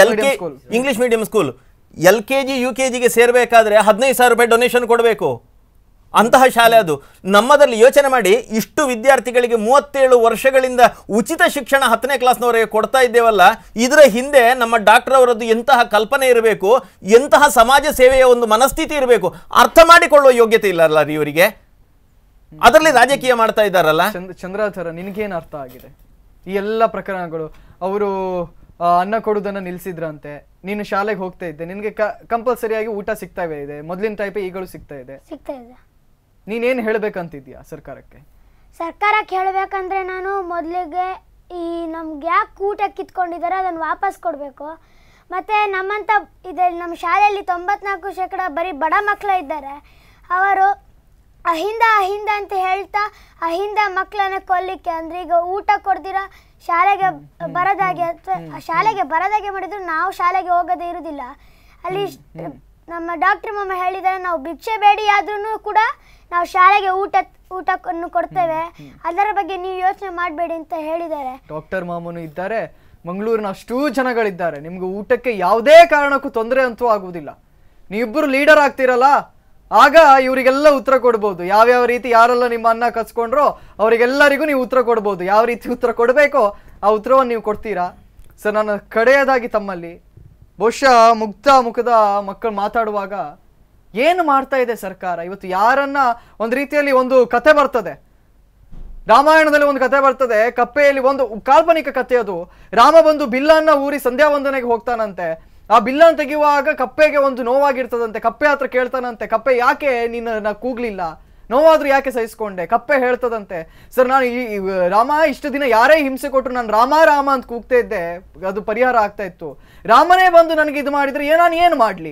Speaker 2: English medium school L K G U K ಜಿಗೆ ಸೇರ್ಬೇಕಾದ್ರೆ ಹದಿನೈದು ಸಾವಿರ ರೂಪಾಯಿ ಡೊನೇಷನ್ ಕೊಡಬೇಕು. ಅಂತಹ ಶಾಲೆ ಅದು. ನಮ್ಮದಲ್ಲಿ ಯೋಚನೆ ಮಾಡಿ, ಇಷ್ಟು ವಿದ್ಯಾರ್ಥಿಗಳಿಗೆ ಮೂವತ್ತೇಳು ವರ್ಷಗಳಿಂದ ಉಚಿತ ಶಿಕ್ಷಣ ಹತ್ತನೇ ಕ್ಲಾಸ್ನವರೆಗೆ ಕೊಡ್ತಾ ಇದ್ದೇವಲ್ಲ, ಇದರ ಹಿಂದೆ ನಮ್ಮ ಡಾಕ್ಟರ್ ಅವರದ್ದು ಎಂತಹ ಕಲ್ಪನೆ ಇರಬೇಕು, ಎಂತಹ ಸಮಾಜ ಸೇವೆಯ ಒಂದು ಮನಸ್ಥಿತಿ ಇರಬೇಕು, ಅರ್ಥ ಮಾಡಿಕೊಳ್ಳುವ ಯೋಗ್ಯತೆ ಇಲ್ಲಲ್ಲ ರೀ ಇವರಿಗೆ. ಅದರಲ್ಲಿ ರಾಜಕೀಯ ಮಾಡ್ತಾ ಇದ್ದಾರಲ್ಲ.
Speaker 1: ಚಂದ್ರಾಧರ, ನಿನಗೇನು ಅರ್ಥ ಆಗಿದೆ ಈ ಎಲ್ಲ ಪ್ರಕರಣಗಳು? ಅವರು ಅನ್ನ ಕೊಡುವುದನ್ನು ನಿಲ್ಸಿದ್ರಂತೆ, ನೀನು ಶಾಲೆಗೆ ಹೋಗ್ತಾ ಇದ್ದೆ, ನಿನಗೆ ಕಂಪಲ್ಸರಿಯಾಗಿ ಊಟ ಸಿಗ್ತಾ ಇದೆ, ಮೊದಲಿನ ಟೈಪೇ ಈಗಲೂ ಸಿಗ್ತಾ ಇದೆ.
Speaker 7: ಸಿಗ್ತಾ ಇದೆ.
Speaker 1: ನೀನೇನು ಹೇಳಬೇಕಂತಿದ್ಯಾ ಸರ್ಕಾರಕ್ಕೆ?
Speaker 7: ಸರ್ಕಾರಕ್ಕೆ ಹೇಳಬೇಕಂದ್ರೆ ನಾನು ಮೊದಲಿಗೆ ಈ ನಮ್ಗೆ ಯಾಕೆ ಊಟ ಕಿತ್ಕೊಂಡಿದ್ದಾರೆ ಅದನ್ನು ವಾಪಸ್ ಕೊಡಬೇಕು. ಮತ್ತು ನಮ್ಮಂಥ ಇದೆ ನಮ್ಮ ಶಾಲೆಯಲ್ಲಿ ತೊಂಬತ್ನಾಲ್ಕು ಶೇಕಡ ಬರೀ ಬಡ ಮಕ್ಕಳು ಇದ್ದಾರೆ. ಅವರು ಅಹಿಂದ ಅಹಿಂದ ಅಂತ ಹೇಳ್ತಾ ಅಹಿಂದ ಮಕ್ಕಳನ್ನ ಕೊಲ್ಲಿಕ್ಕೆ ಅಂದರೆ ಈಗ ಊಟ ಕೊಡ್ದಿರ ಶಾಲೆಗೆ ಬರೋದಾಗೆ ಅಥವಾ ಶಾಲೆಗೆ ಬರೋದಾಗೆ ಮಾಡಿದ್ರು ನಾವು ಶಾಲೆಗೆ ಹೋಗೋದೇ ಇರೋದಿಲ್ಲ. ಅಲ್ಲಿ ನಮ್ಮ ಡಾಕ್ಟ್ರ್ ಮಮ್ಮ ಹೇಳಿದ್ದಾರೆ, ನಾವು ಭಿಕ್ಷೆ ಬೇಡಿ ಆದ್ರೂ ಕೂಡ ನಾವು ಶಾಲೆಗೆ ಊಟ ಊಟವನ್ನು ಕೊಡ್ತೇವೆ, ಅದರ ಬಗ್ಗೆ ನೀವು ಯೋಚನೆ ಮಾಡಬೇಡಿ ಅಂತ ಹೇಳಿದ್ದಾರೆ.
Speaker 1: ಡಾಕ್ಟರ್ ಮಾಮೂನು ಇದ್ದಾರೆ, ಮಂಗಳೂರಿನ ಅಷ್ಟೂ ಜನಗಳಿದ್ದಾರೆ. ನಿಮ್ಗೆ ಊಟಕ್ಕೆ ಯಾವುದೇ ಕಾರಣಕ್ಕೂ ತೊಂದರೆ ಅಂತೂ ಆಗುವುದಿಲ್ಲ. ನೀವಿಬ್ಬರು ಲೀಡರ್ ಆಗ್ತಿರಲ್ಲ, ಆಗ ಇವರಿಗೆಲ್ಲ ಉತ್ತರ ಕೊಡ್ಬೋದು. ಯಾವ್ಯಾವ ರೀತಿ ಯಾರೆಲ್ಲ ನಿಮ್ಮ ಅನ್ನ ಕಚ್ಕೊಂಡ್ರೋ ಅವರಿಗೆಲ್ಲರಿಗೂ ನೀವು ಉತ್ತರ ಕೊಡ್ಬೋದು. ಯಾವ ರೀತಿ ಉತ್ತರ ಕೊಡಬೇಕೋ ಆ ಉತ್ತರವನ್ನು ನೀವು ಕೊಡ್ತೀರಾ. ಸರ್, ನಾನು ಕಡೆಯದಾಗಿ ತಮ್ಮಲ್ಲಿ, ಬಹುಶಃ ಮುಕ್ತ ಮುಖದ ಮಕ್ಕಳು ಮಾತಾಡುವಾಗ ಏನು ಮಾಡ್ತಾ ಇದೆ ಸರ್ಕಾರ ಇವತ್ತು? ಯಾರನ್ನ ಒಂದು ರೀತಿಯಲ್ಲಿ ಒಂದು ಕತೆ ಬರ್ತದೆ, ರಾಮಾಯಣದಲ್ಲಿ ಒಂದು ಕತೆ ಬರ್ತದೆ, ಕಪ್ಪೆಯಲ್ಲಿ ಒಂದು ಕಾಲ್ಪನಿಕ ಕಥೆ ಅದು. ರಾಮ ಬಂದು ಬಿಲ್ಲನ್ನ ಊರಿ ಸಂಧ್ಯಾ ವಂದನೆಗೆ ಹೋಗ್ತಾನಂತೆ. ಆ ಬಿಲ್ಲನ್ನು ತೆಗೆಯುವಾಗ ಕಪ್ಪೆಗೆ ಒಂದು ನೋವಾಗಿರ್ತದಂತೆ. ಕಪ್ಪೆ ಹತ್ರ ಕೇಳ್ತಾನಂತೆ, ಕಪ್ಪೆ ಯಾಕೆ ನಿನ್ನ ಕೂಗ್ಲಿಲ್ಲ, ನೋವಾದ್ರೂ ಯಾಕೆ ಸಹಿಸ್ಕೊಂಡೆ? ಕಪ್ಪೆ ಹೇಳ್ತದಂತೆ, ಸರ್ ನಾನು ಈ ರಾಮ ಇಷ್ಟು ದಿನ ಯಾರೇ ಹಿಂಸೆ ಕೊಟ್ಟರು ನಾನು ರಾಮ ರಾಮ ಅಂತ ಕೂಗ್ತಾ ಇದ್ದೆ, ಅದು ಪರಿಹಾರ ಆಗ್ತಾ ಇತ್ತು. ರಾಮನೇ ಬಂದು ನನಗೆ ಇದು ಮಾಡಿದ್ರೆ ನಾನು ಏನು ಮಾಡ್ಲಿ?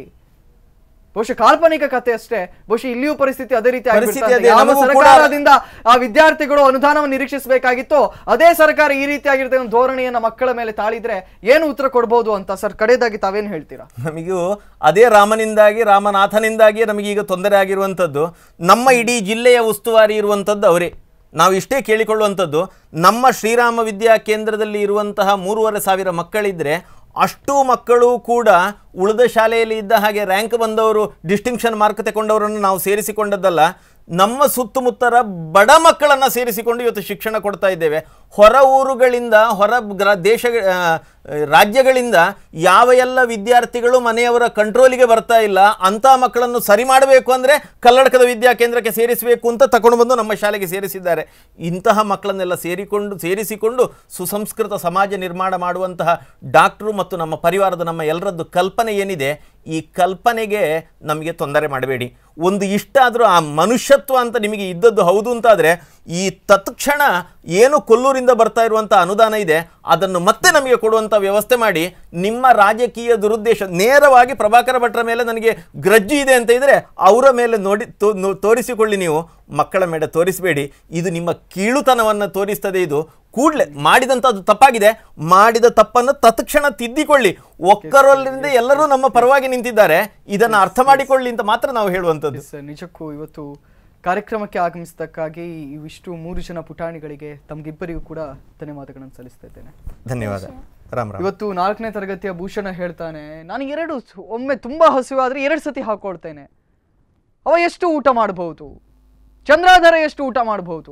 Speaker 1: ಬಹುಶಃ ಕಾಲ್ಪನಿಕ ಕಥೆ ಅಷ್ಟೇ. ಬಹುಶಃ ಇಲ್ಲಿಯೂ ಪರಿಸ್ಥಿತಿ ಅದೇ ರೀತಿ ಸರ್ಕಾರದಿಂದ ಆ ವಿದ್ಯಾರ್ಥಿಗಳು ಅನುದಾನವನ್ನು ನಿರೀಕ್ಷಿಸಬೇಕಾಗಿತ್ತು, ಅದೇ ಸರ್ಕಾರ ಈ ರೀತಿಯಾಗಿರ್ತದೆ ಒಂದು ಧೋರಣೆಯನ್ನ ಮಕ್ಕಳ ಮೇಲೆ ತಾಳಿದ್ರೆ ಏನು ಉತ್ತರ ಕೊಡಬಹುದು ಅಂತ. ಸರ್, ಕಡೆದಾಗಿ ತಾವೇನು ಹೇಳ್ತೀರಾ?
Speaker 2: ನಮಗೂ ಅದೇ ರಾಮನಿಂದಾಗಿ ರಾಮನಾಥನಿಂದಾಗಿ ನಮಗೀಗ ತೊಂದರೆ ಆಗಿರುವಂಥದ್ದು. ನಮ್ಮ ಇಡೀ ಜಿಲ್ಲೆಯ ಉಸ್ತುವಾರಿ ಇರುವಂಥದ್ದು ಅವರೇ. ನಾವು ಇಷ್ಟೇ ಕೇಳಿಕೊಳ್ಳುವಂಥದ್ದು, ನಮ್ಮ ಶ್ರೀರಾಮ ವಿದ್ಯಾ ಕೇಂದ್ರದಲ್ಲಿ ಇರುವಂತಹ ಮೂರುವರೆ ಸಾವಿರ ಮಕ್ಕಳಿದ್ರೆ ಅಷ್ಟು ಮಕ್ಕಳು ಕೂಡ ಉಳಿದ ಶಾಲೆಯಲ್ಲಿ ಇದ್ದ ಹಾಗೆ ರ್ಯಾಂಕ್ ಬಂದವರು, ಡಿಸ್ಟಿಂಕ್ಷನ್ ಮಾರ್ಕ್ ತಗೊಂಡವರನ್ನು ನಾವು ಸೇರಿಸಿಕೊಂಡದ್ದಲ್ಲ, ನಮ್ಮ ಸುತ್ತಮುತ್ತರ ಬಡ ಮಕ್ಕಳನ್ನು ಸೇರಿಸಿಕೊಂಡು ಇವತ್ತು ಶಿಕ್ಷಣ ಕೊಡ್ತಾ ಇದ್ದೇವೆ. ಹೊರ ಊರುಗಳಿಂದ, ಹೊರ ಗ್ರ ದೇಶ ರಾಜ್ಯಗಳಿಂದ ಯಾವ ಎಲ್ಲ ವಿದ್ಯಾರ್ಥಿಗಳು ಮನೆಯವರ ಕಂಟ್ರೋಲಿಗೆ ಬರ್ತಾ ಇಲ್ಲ ಅಂಥ ಮಕ್ಕಳನ್ನು ಸರಿ ಮಾಡಬೇಕು ಅಂದರೆ ಕಲ್ಲಡ್ಕದ ವಿದ್ಯಾ ಕೇಂದ್ರಕ್ಕೆ ಸೇರಿಸಬೇಕು ಅಂತ ತಗೊಂಡು ಬಂದು ನಮ್ಮ ಶಾಲೆಗೆ ಸೇರಿಸಿದ್ದಾರೆ. ಇಂತಹ ಮಕ್ಕಳನ್ನೆಲ್ಲ ಸೇರಿಕೊಂಡು ಸೇರಿಸಿಕೊಂಡು ಸುಸಂಸ್ಕೃತ ಸಮಾಜ ನಿರ್ಮಾಣ ಮಾಡುವಂತಹ ಡಾಕ್ಟ್ರು ಮತ್ತು ನಮ್ಮ ಪರಿವಾರದ ನಮ್ಮ ಎಲ್ಲರದ್ದು ಕಲ್ಪನೆ ಏನಿದೆ, ಈ ಕಲ್ಪನೆಗೆ ನಮಗೆ ತೊಂದರೆ ಮಾಡಬೇಡಿ. ಒಂದು ಇಷ್ಟ ಆದರೂ ಆ ಮನುಷ್ಯತ್ವ ಅಂತ ನಿಮಗೆ ಇದ್ದದ್ದು ಹೌದು ಅಂತಾದರೆ ಈ ತತ್ಕ್ಷಣ ಏನು ಕೊಲ್ಲೂರಿಂದ ಬರ್ತಾ ಇರುವಂಥ ಅನುದಾನ ಇದೆ ಅದನ್ನು ಮತ್ತೆ ನಮಗೆ ಕೊಡುವಂಥ ವ್ಯವಸ್ಥೆ ಮಾಡಿ, ನಿಮ್ಮ ರಾಜಕೀಯ ದುರುದ್ದೇಶ ನೇರವಾಗಿ ಪ್ರಭಾಕರ ಭಟ್ರ ಮೇಲೆ ನನಗೆ ಗ್ರಜ್ಜು ಇದೆ ಅಂತ ಇದ್ದರೆ ಅವರ ಮೇಲೆ ನೋಡಿ ತೋರಿಸಿಕೊಳ್ಳಿ, ನೀವು ಮಕ್ಕಳ ಮೇಲೆ ತೋರಿಸಬೇಡಿ. ಇದು ನಿಮ್ಮ ಕೀಳುತನವನ್ನು ತೋರಿಸ್ತದೆ. ಇದು ಕೂಡಲೇ ಮಾಡಿದಂಥದ್ದು ತಪ್ಪಾಗಿದೆ, ಮಾಡಿದ ತಪ್ಪನ್ನು ತತ್ಕ್ಷಣ ತಿದ್ದಿಕೊಳ್ಳಿ. ಒಕ್ಕರಲ್ಲಿಂದ ಎಲ್ಲರೂ ನಮ್ಮ ಪರವಾಗಿ ನಿಂತಿದ್ದಾರೆ, ಇದನ್ನು ಅರ್ಥ ಮಾಡಿಕೊಳ್ಳಿ ಅಂತ ಮಾತ್ರ ನಾವು ಹೇಳುವಂಥದ್ದು.
Speaker 1: ನಿಜಕ್ಕೂ ಇವತ್ತು ಕಾರ್ಯಕ್ರಮಕ್ಕೆ ಆಗಮಿಸಿದ್ದಕ್ಕಾಗಿ ಇವಿಷ್ಟು ಮೂರು ಜನ ಪುಟಾಣಿಗಳಿಗೆ ತಮಗಿಬ್ಬರಿಗೂ ಕೂಡ ಧನ್ಯವಾದಗಳನ್ನು ಸಲ್ಲಿಸ್ತಾ ಇದ್ದೇನೆ.
Speaker 2: ಧನ್ಯವಾದ. ರಾಮ್ ರಾಮ್.
Speaker 1: ಇವತ್ತು ನಾಲ್ಕನೇ ತರಗತಿಯ ಭೂಷಣ ಹೇಳ್ತಾನೆ, ನಾನು ಎರಡು ಒಮ್ಮೆ ತುಂಬಾ ಹಸಿವಾದ್ರೆ ಎರಡು ಸತಿ ಹಾಕೊಳ್ತೇನೆ. ಅವ ಎಷ್ಟು ಊಟ ಮಾಡಬಹುದು? ಚಂದ್ರಾಧರ ಎಷ್ಟು ಊಟ ಮಾಡಬಹುದು?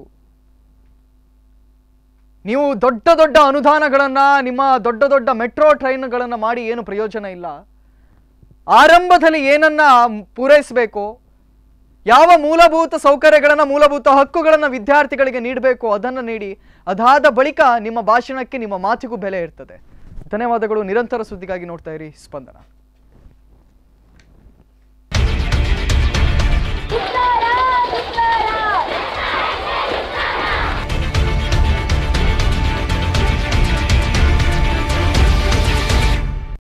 Speaker 1: ನೀವು ದೊಡ್ಡ ದೊಡ್ಡ ಅನುದಾನಗಳನ್ನ, ನಿಮ್ಮ ದೊಡ್ಡ ದೊಡ್ಡ ಮೆಟ್ರೋ ಟ್ರೈನ್ಗಳನ್ನ ಮಾಡಿ ಏನು ಪ್ರಯೋಜನ ಇಲ್ಲ. ಆರಂಭದಲ್ಲಿ ಏನನ್ನ ಪೂರೈಸಬೇಕು, ಯಾವ ಮೂಲಭೂತ ಸೌಕರ್ಯಗಳನ್ನ, ಮೂಲಭೂತ ಹಕ್ಕುಗಳನ್ನ ವಿದ್ಯಾರ್ಥಿಗಳಿಗೆ ನೀಡಬೇಕು ಅದನ್ನು ನೀಡಿ. ಅದಾದ ಬಳಿಕ ನಿಮ್ಮ ಭಾಷಣಕ್ಕೆ, ನಿಮ್ಮ ಮಾತಿಗೂ ಬೆಲೆ ಇರ್ತದೆ. ಧನ್ಯವಾದಗಳು. ನಿರಂತರ ಸುದ್ದಿಗಾಗಿ ನೋಡ್ತಾ ಇರಿ ಸ್ಪಂದನ.